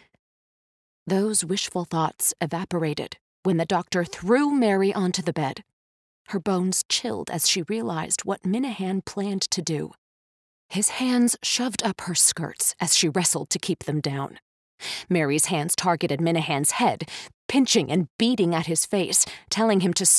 Those wishful thoughts evaporated when the doctor threw Mary onto the bed. Her bones chilled as she realized what Minahan planned to do. His hands shoved up her skirts as she wrestled to keep them down. Mary's hands targeted Minahan's head, pinching and beating at his face, telling him to stop,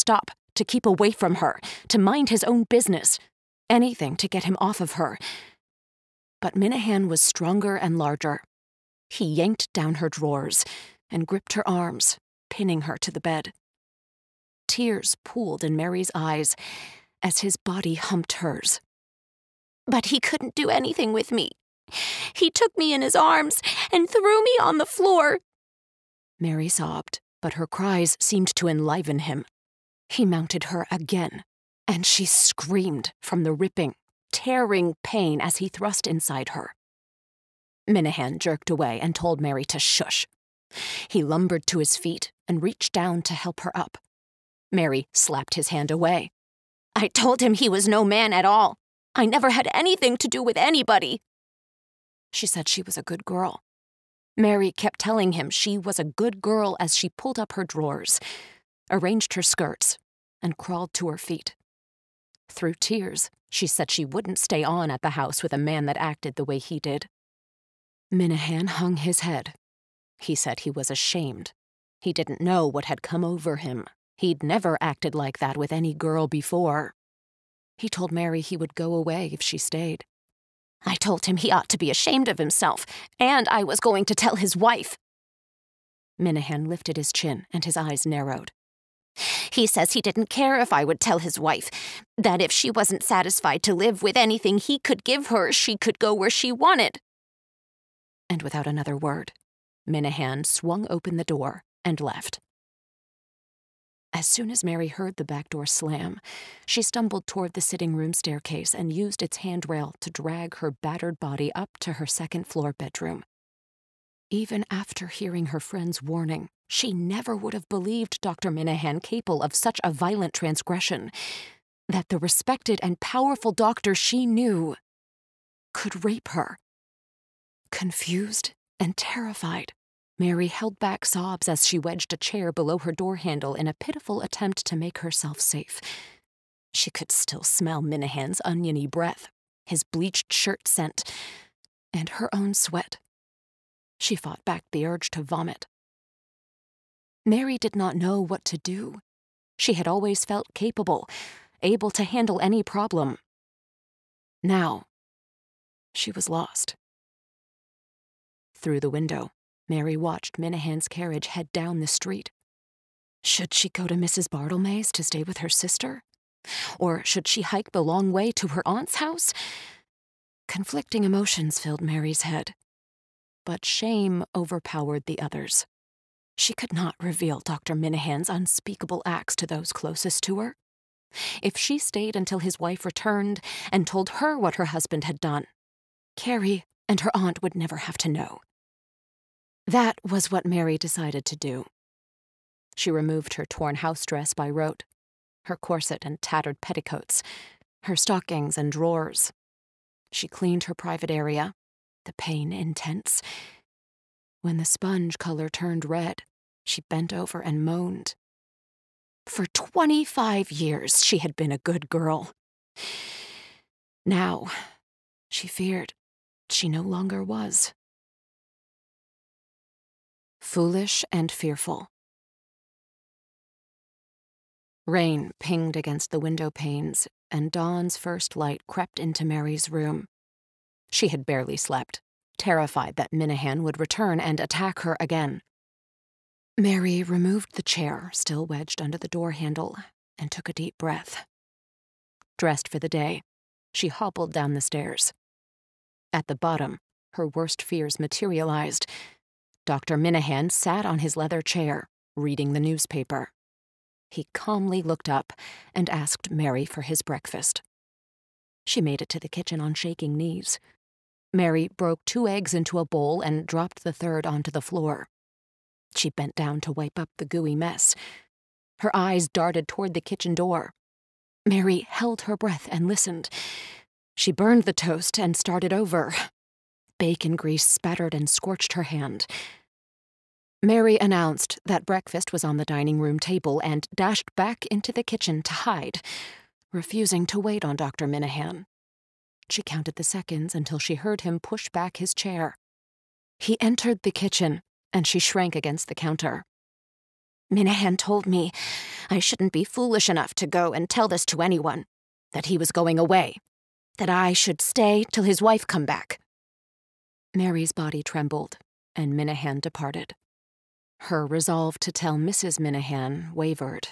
to keep away from her, to mind his own business, anything to get him off of her. But Minahan was stronger and larger. He yanked down her drawers and gripped her arms, pinning her to the bed. Tears pooled in Mary's eyes as his body humped hers. But he couldn't do anything with me. He took me in his arms and threw me on the floor. Mary sobbed, but her cries seemed to enliven him. He mounted her again, and she screamed from the ripping, tearing pain as he thrust inside her. Minahan jerked away and told Mary to shush. He lumbered to his feet and reached down to help her up. Mary slapped his hand away. I told him he was no man at all. I never had anything to do with anybody. She said she was a good girl. Mary kept telling him she was a good girl as she pulled up her drawers, arranged her skirts, and crawled to her feet. Through tears, she said she wouldn't stay on at the house with a man that acted the way he did. Minahan hung his head. He said he was ashamed. He didn't know what had come over him. He'd never acted like that with any girl before. He told Mary he would go away if she stayed. I told him he ought to be ashamed of himself, and I was going to tell his wife. Minahan lifted his chin, and his eyes narrowed. He says he didn't care if I would tell his wife, that if she wasn't satisfied to live with anything he could give her, she could go where she wanted. And without another word, Minahan swung open the door and left. As soon as Mary heard the back door slam, she stumbled toward the sitting room staircase and used its handrail to drag her battered body up to her second-floor bedroom. Even after hearing her friend's warning, she never would have believed Dr. Minahan capable of such a violent transgression, that the respected and powerful doctor she knew could rape her. Confused and terrified, Mary held back sobs as she wedged a chair below her door handle in a pitiful attempt to make herself safe. She could still smell Minahan's oniony breath, his bleached shirt scent, and her own sweat. She fought back the urge to vomit. Mary did not know what to do. She had always felt capable, able to handle any problem. Now, she was lost. Through the window, Mary watched Minahan's carriage head down the street. Should she go to Mrs. Bartlemy's to stay with her sister? Or should she hike the long way to her aunt's house? Conflicting emotions filled Mary's head, but shame overpowered the others. She could not reveal Dr. Minahan's unspeakable acts to those closest to her. If she stayed until his wife returned and told her what her husband had done, Carrie and her aunt would never have to know. That was what Mary decided to do. She removed her torn house dress by rote, her corset and tattered petticoats, her stockings and drawers. She cleaned her private area, the pain intense. When the sponge color turned red, she bent over and moaned. For 25 years, she had been a good girl. Now, she feared she no longer was. Foolish and fearful. Rain pinged against the window panes, and dawn's first light crept into Mary's room. She had barely slept, terrified that Minahan would return and attack her again. Mary removed the chair, still wedged under the door handle, and took a deep breath. Dressed for the day, she hobbled down the stairs. At the bottom, her worst fears materialized. Dr. Minahan sat on his leather chair, reading the newspaper. He calmly looked up and asked Mary for his breakfast. She made it to the kitchen on shaking knees. Mary broke 2 eggs into a bowl and dropped the third onto the floor. She bent down to wipe up the gooey mess. Her eyes darted toward the kitchen door. Mary held her breath and listened. She burned the toast and started over. Bacon grease spattered and scorched her hand. Mary announced that breakfast was on the dining room table and dashed back into the kitchen to hide, refusing to wait on Dr. Minahan. She counted the seconds until she heard him push back his chair. He entered the kitchen, and she shrank against the counter. Minahan told me I shouldn't be foolish enough to go and tell this to anyone, that he was going away, that I should stay till his wife come back." Mary's body trembled, and Minahan departed. Her resolve to tell Mrs. Minahan wavered.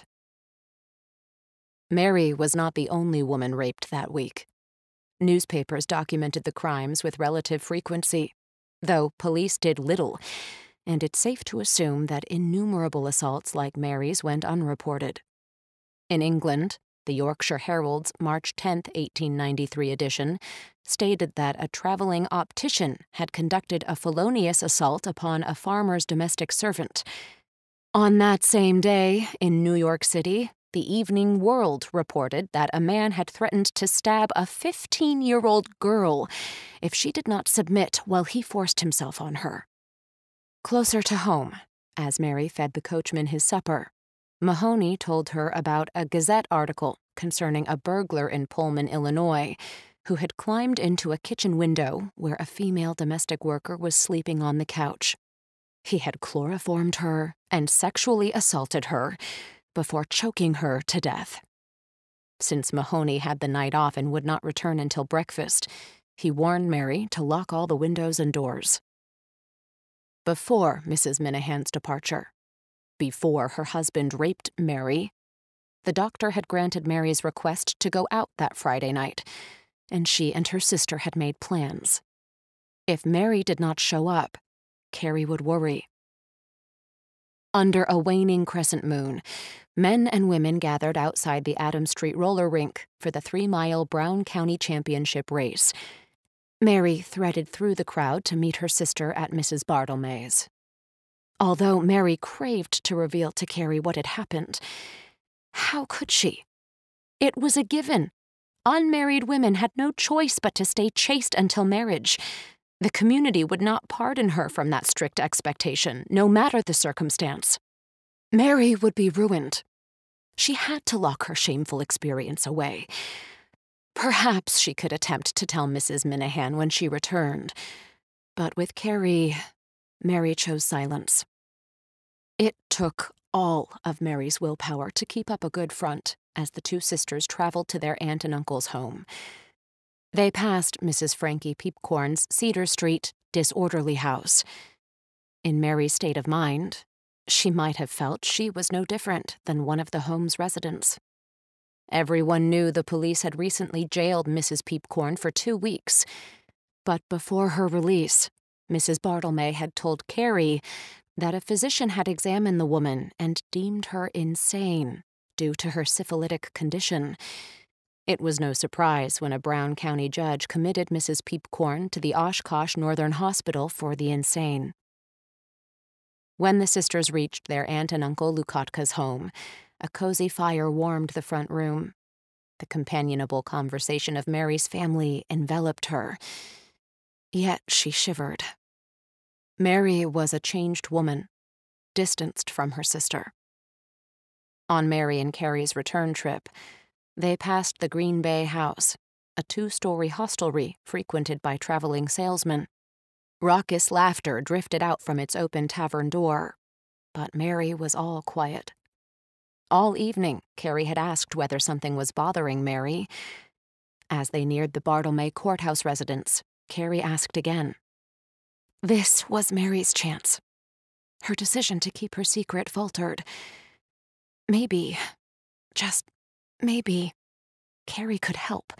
Mary was not the only woman raped that week. Newspapers documented the crimes with relative frequency, though police did little, and it's safe to assume that innumerable assaults like Mary's went unreported. In England, the Yorkshire Herald's March 10, 1893 edition stated that a traveling optician had conducted a felonious assault upon a farmer's domestic servant. On that same day, in New York City, the Evening World reported that a man had threatened to stab a 15-year-old girl if she did not submit while he forced himself on her. Closer to home, as Mary fed the coachman his supper, Mahoney told her about a Gazette article concerning a burglar in Pullman, Illinois, who had climbed into a kitchen window where a female domestic worker was sleeping on the couch. He had chloroformed her and sexually assaulted her before choking her to death. Since Mahoney had the night off and would not return until breakfast, he warned Mary to lock all the windows and doors. Before Mrs. Minahan's departure, before her husband raped Mary, the doctor had granted Mary's request to go out that Friday night, and she and her sister had made plans. If Mary did not show up, Carrie would worry. Under a waning crescent moon, men and women gathered outside the Adams Street roller rink for the 3-mile Brown County Championship race. Mary threaded through the crowd to meet her sister at Mrs. Bartlemy's. Although Mary craved to reveal to Carrie what had happened, how could she? It was a given. Unmarried women had no choice but to stay chaste until marriage. The community would not pardon her from that strict expectation, no matter the circumstance. Mary would be ruined. She had to lock her shameful experience away. Perhaps she could attempt to tell Mrs. Minahan when she returned, but with Carrie, Mary chose silence. It took all of Mary's willpower to keep up a good front as the two sisters traveled to their aunt and uncle's home. They passed Mrs. Frankie Peepcorn's Cedar Street disorderly house. In Mary's state of mind, she might have felt she was no different than one of the home's residents. Everyone knew the police had recently jailed Mrs. Peepcorn for 2 weeks, but before her release, Mrs. Bartlemy had told Carrie that a physician had examined the woman and deemed her insane due to her syphilitic condition. It was no surprise when a Brown County judge committed Mrs. Peepcorn to the Oshkosh Northern Hospital for the insane. When the sisters reached their aunt and uncle Lukotka's home, a cozy fire warmed the front room. The companionable conversation of Mary's family enveloped her. Yet she shivered. Mary was a changed woman, distanced from her sister. On Mary and Carrie's return trip, they passed the Green Bay House, a 2-story hostelry frequented by traveling salesmen. Raucous laughter drifted out from its open tavern door, but Mary was all quiet. All evening, Carrie had asked whether something was bothering Mary. As they neared the Bartlemy courthouse residence, Carrie asked again. This was Mary's chance. Her decision to keep her secret faltered. Maybe, just maybe, Carrie could help.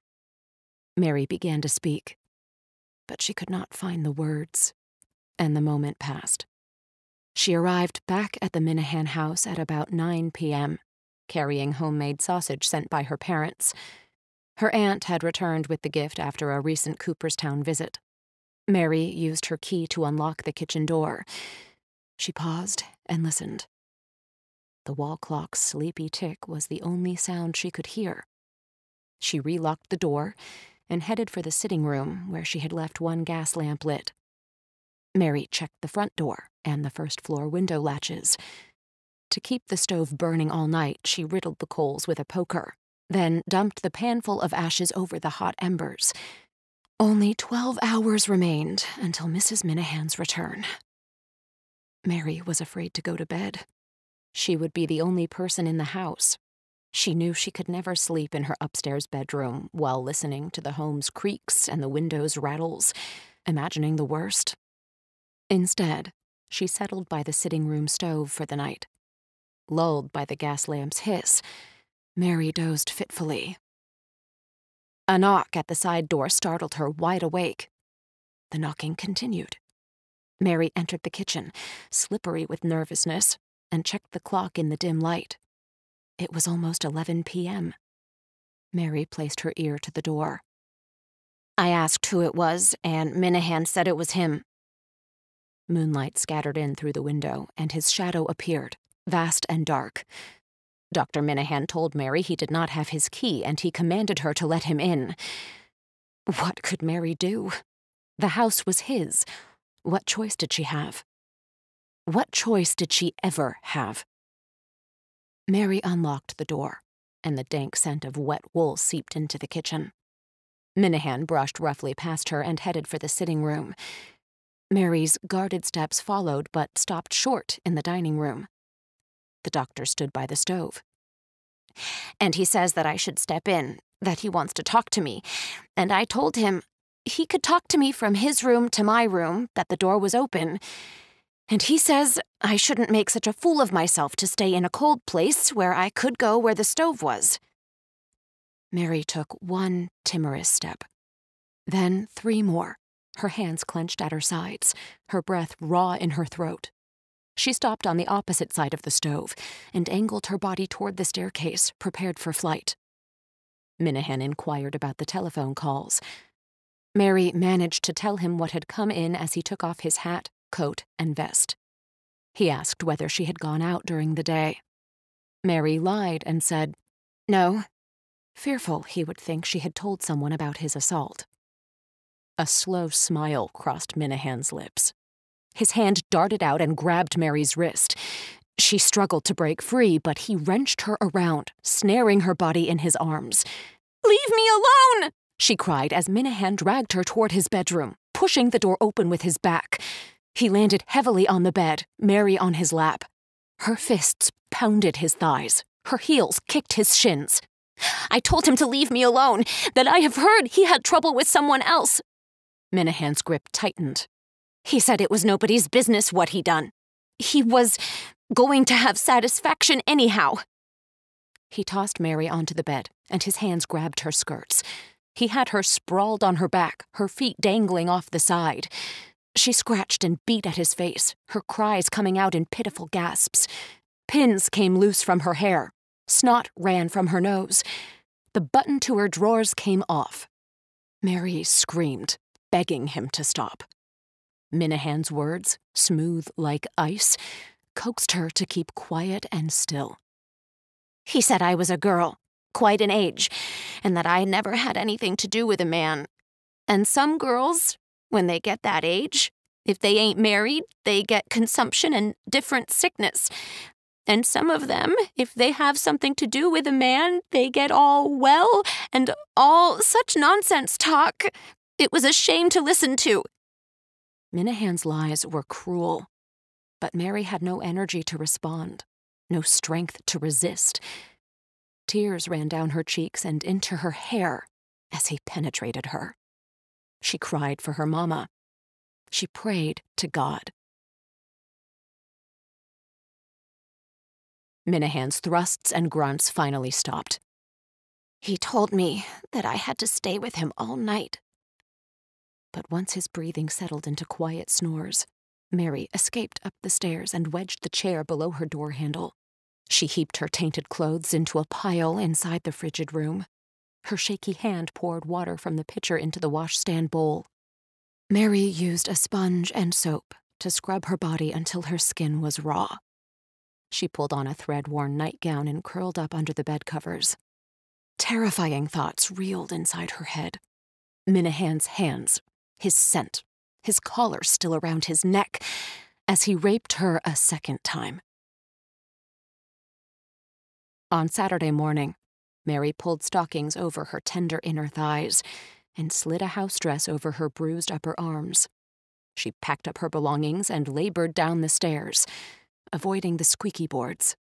Mary began to speak, but she could not find the words, and the moment passed. She arrived back at the Minahan house at about 9 p.m., carrying homemade sausage sent by her parents. Her aunt had returned with the gift after a recent Cooperstown visit. Mary used her key to unlock the kitchen door. She paused and listened. The wall clock's sleepy tick was the only sound she could hear. She relocked the door and headed for the sitting room where she had left one gas lamp lit. Mary checked the front door and the first-floor window latches. To keep the stove burning all night, she riddled the coals with a poker, then dumped the panful of ashes over the hot embers. Only 12 hours remained until Mrs. Minahan's return. Mary was afraid to go to bed. She would be the only person in the house. She knew she could never sleep in her upstairs bedroom while listening to the home's creaks and the windows' rattles, imagining the worst. Instead, she settled by the sitting room stove for the night. Lulled by the gas lamp's hiss, Mary dozed fitfully. A knock at the side door startled her wide awake. The knocking continued. Mary entered the kitchen, slippery with nervousness, and checked the clock in the dim light. It was almost 11 p.m. Mary placed her ear to the door. I asked who it was, and Minahan said it was him. Moonlight scattered in through the window, and his shadow appeared, vast and dark. Dr. Minahan told Mary he did not have his key, and he commanded her to let him in. What could Mary do? The house was his. What choice did she have? What choice did she ever have? Mary unlocked the door, and the dank scent of wet wool seeped into the kitchen. Minahan brushed roughly past her and headed for the sitting room. Mary's guarded steps followed, but stopped short in the dining room. The doctor stood by the stove. And he says that I should step in, that he wants to talk to me. And I told him he could talk to me from his room to my room, that the door was open. And he says I shouldn't make such a fool of myself to stay in a cold place where I could go where the stove was. Mary took one timorous step, then 3 more, her hands clenched at her sides, her breath raw in her throat. She stopped on the opposite side of the stove and angled her body toward the staircase, prepared for flight. Minahan inquired about the telephone calls. Mary managed to tell him what had come in as he took off his hat, coat, and vest. He asked whether she had gone out during the day. Mary lied and said, no, fearful he would think she had told someone about his assault. A slow smile crossed Minahan's lips. His hand darted out and grabbed Mary's wrist. She struggled to break free, but he wrenched her around, snaring her body in his arms. "Leave me alone!" she cried as Minahan dragged her toward his bedroom, pushing the door open with his back. He landed heavily on the bed, Mary on his lap. Her fists pounded his thighs. Her heels kicked his shins. "I told him to leave me alone, that I have heard he had trouble with someone else." Minahan's grip tightened. "He said it was nobody's business what he done. He was going to have satisfaction anyhow." He tossed Mary onto the bed, and his hands grabbed her skirts. He had her sprawled on her back, her feet dangling off the side. She scratched and beat at his face, her cries coming out in pitiful gasps. Pins came loose from her hair. Snot ran from her nose. The button to her drawers came off. Mary screamed, begging him to stop. Minahan's words, smooth like ice, coaxed her to keep quiet and still. "He said I was a girl, quite an age, and that I never had anything to do with a man. And some girls, when they get that age, if they ain't married, they get consumption and different sickness. And some of them, if they have something to do with a man, they get all well and all such nonsense talk. It was a shame to listen to." Minahan's lies were cruel, but Mary had no energy to respond, no strength to resist. Tears ran down her cheeks and into her hair as he penetrated her. She cried for her mama. She prayed to God. Minahan's thrusts and grunts finally stopped. "He told me that I had to stay with him all night." But once his breathing settled into quiet snores, Mary escaped up the stairs and wedged the chair below her door handle. She heaped her tainted clothes into a pile inside the frigid room. Her shaky hand poured water from the pitcher into the washstand bowl. Mary used a sponge and soap to scrub her body until her skin was raw. She pulled on a thread-worn nightgown and curled up under the bed covers. Terrifying thoughts reeled inside her head. Minahan's hands, his scent, his collar still around his neck, as he raped her a second time. On Saturday morning, Mary pulled stockings over her tender inner thighs and slid a house dress over her bruised upper arms. She packed up her belongings and labored down the stairs, avoiding the squeaky boards,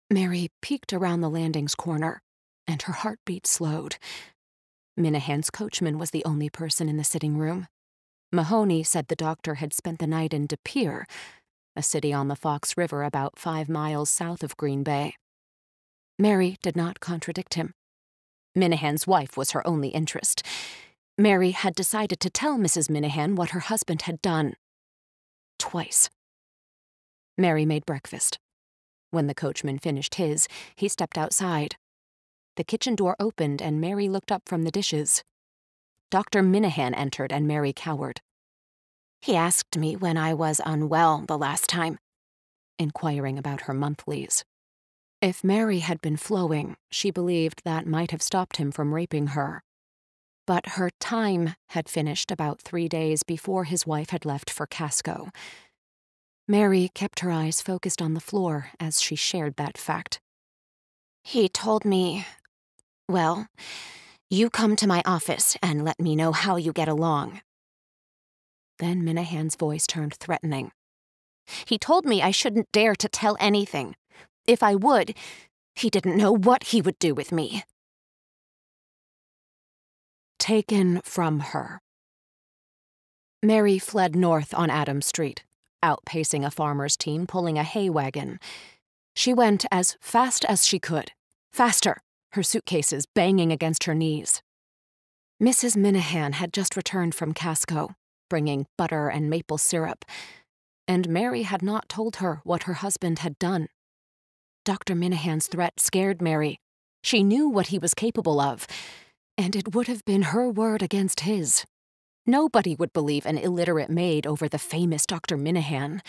Mary peeked around the landing's corner, and her heartbeat slowed. Minahan's coachman was the only person in the sitting room. Mahoney said the doctor had spent the night in De Pere, a city on the Fox River about 5 miles south of Green Bay. Mary did not contradict him. Minahan's wife was her only interest. Mary had decided to tell Mrs. Minahan what her husband had done. Twice. Mary made breakfast. When the coachman finished his, he stepped outside. The kitchen door opened and Mary looked up from the dishes. Dr. Minahan entered and Mary cowered. He asked me when I was unwell the last time, inquiring about her monthlies. If Mary had been flowing, she believed that might have stopped him from raping her. But her time had finished about 3 days before his wife had left for Casco. Mary kept her eyes focused on the floor as she shared that fact. He told me, well, you come to my office and let me know how you get along. Then Minahan's voice turned threatening. He told me I shouldn't dare to tell anything. If I would, he didn't know what he would do with me. Taken from her. Mary fled north on Adams Street, outpacing a farmer's team pulling a hay wagon. She went as fast as she could, faster, her suitcases banging against her knees. Mrs. Minahan had just returned from Casco, bringing butter and maple syrup, and Mary had not told her what her husband had done. Dr. Minahan's threat scared Mary. She knew what he was capable of, and it would have been her word against his. Nobody would believe an illiterate maid over the famous Dr. Minahan.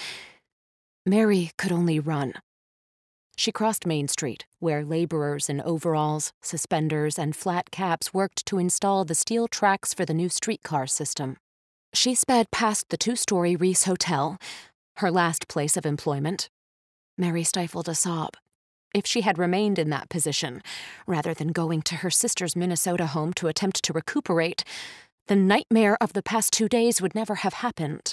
Mary could only run. She crossed Main Street, where laborers in overalls, suspenders, and flat caps worked to install the steel tracks for the new streetcar system. She sped past the 2-story Reese Hotel, her last place of employment. Mary stifled a sob. If she had remained in that position, rather than going to her sister's Minnesota home to attempt to recuperate, the nightmare of the past 2 days would never have happened.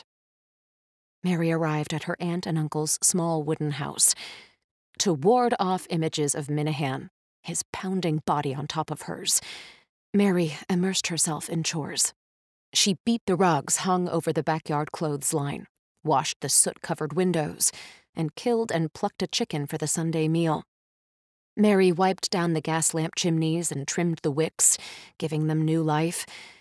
Mary arrived at her aunt and uncle's small wooden house. To ward off images of Minahan, his pounding body on top of hers, Mary immersed herself in chores. She beat the rugs hung over the backyard clothesline, washed the soot-covered windows, and killed and plucked a chicken for the Sunday meal. Mary wiped down the gas lamp chimneys and trimmed the wicks, giving them new life.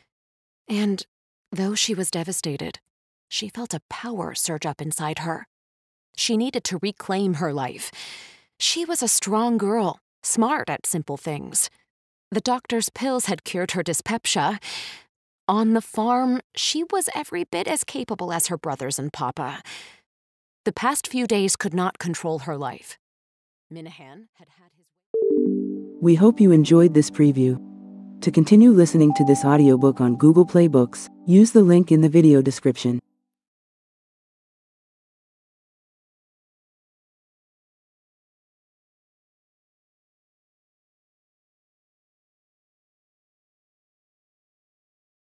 And though she was devastated, she felt a power surge up inside her. She needed to reclaim her life. She was a strong girl, smart at simple things. The doctor's pills had cured her dyspepsia. On the farm, she was every bit as capable as her brothers and Papa. The past few days could not control her life. Minahan had had his way. We hope you enjoyed this preview. To continue listening to this audiobook on Google Play Books, use the link in the video description.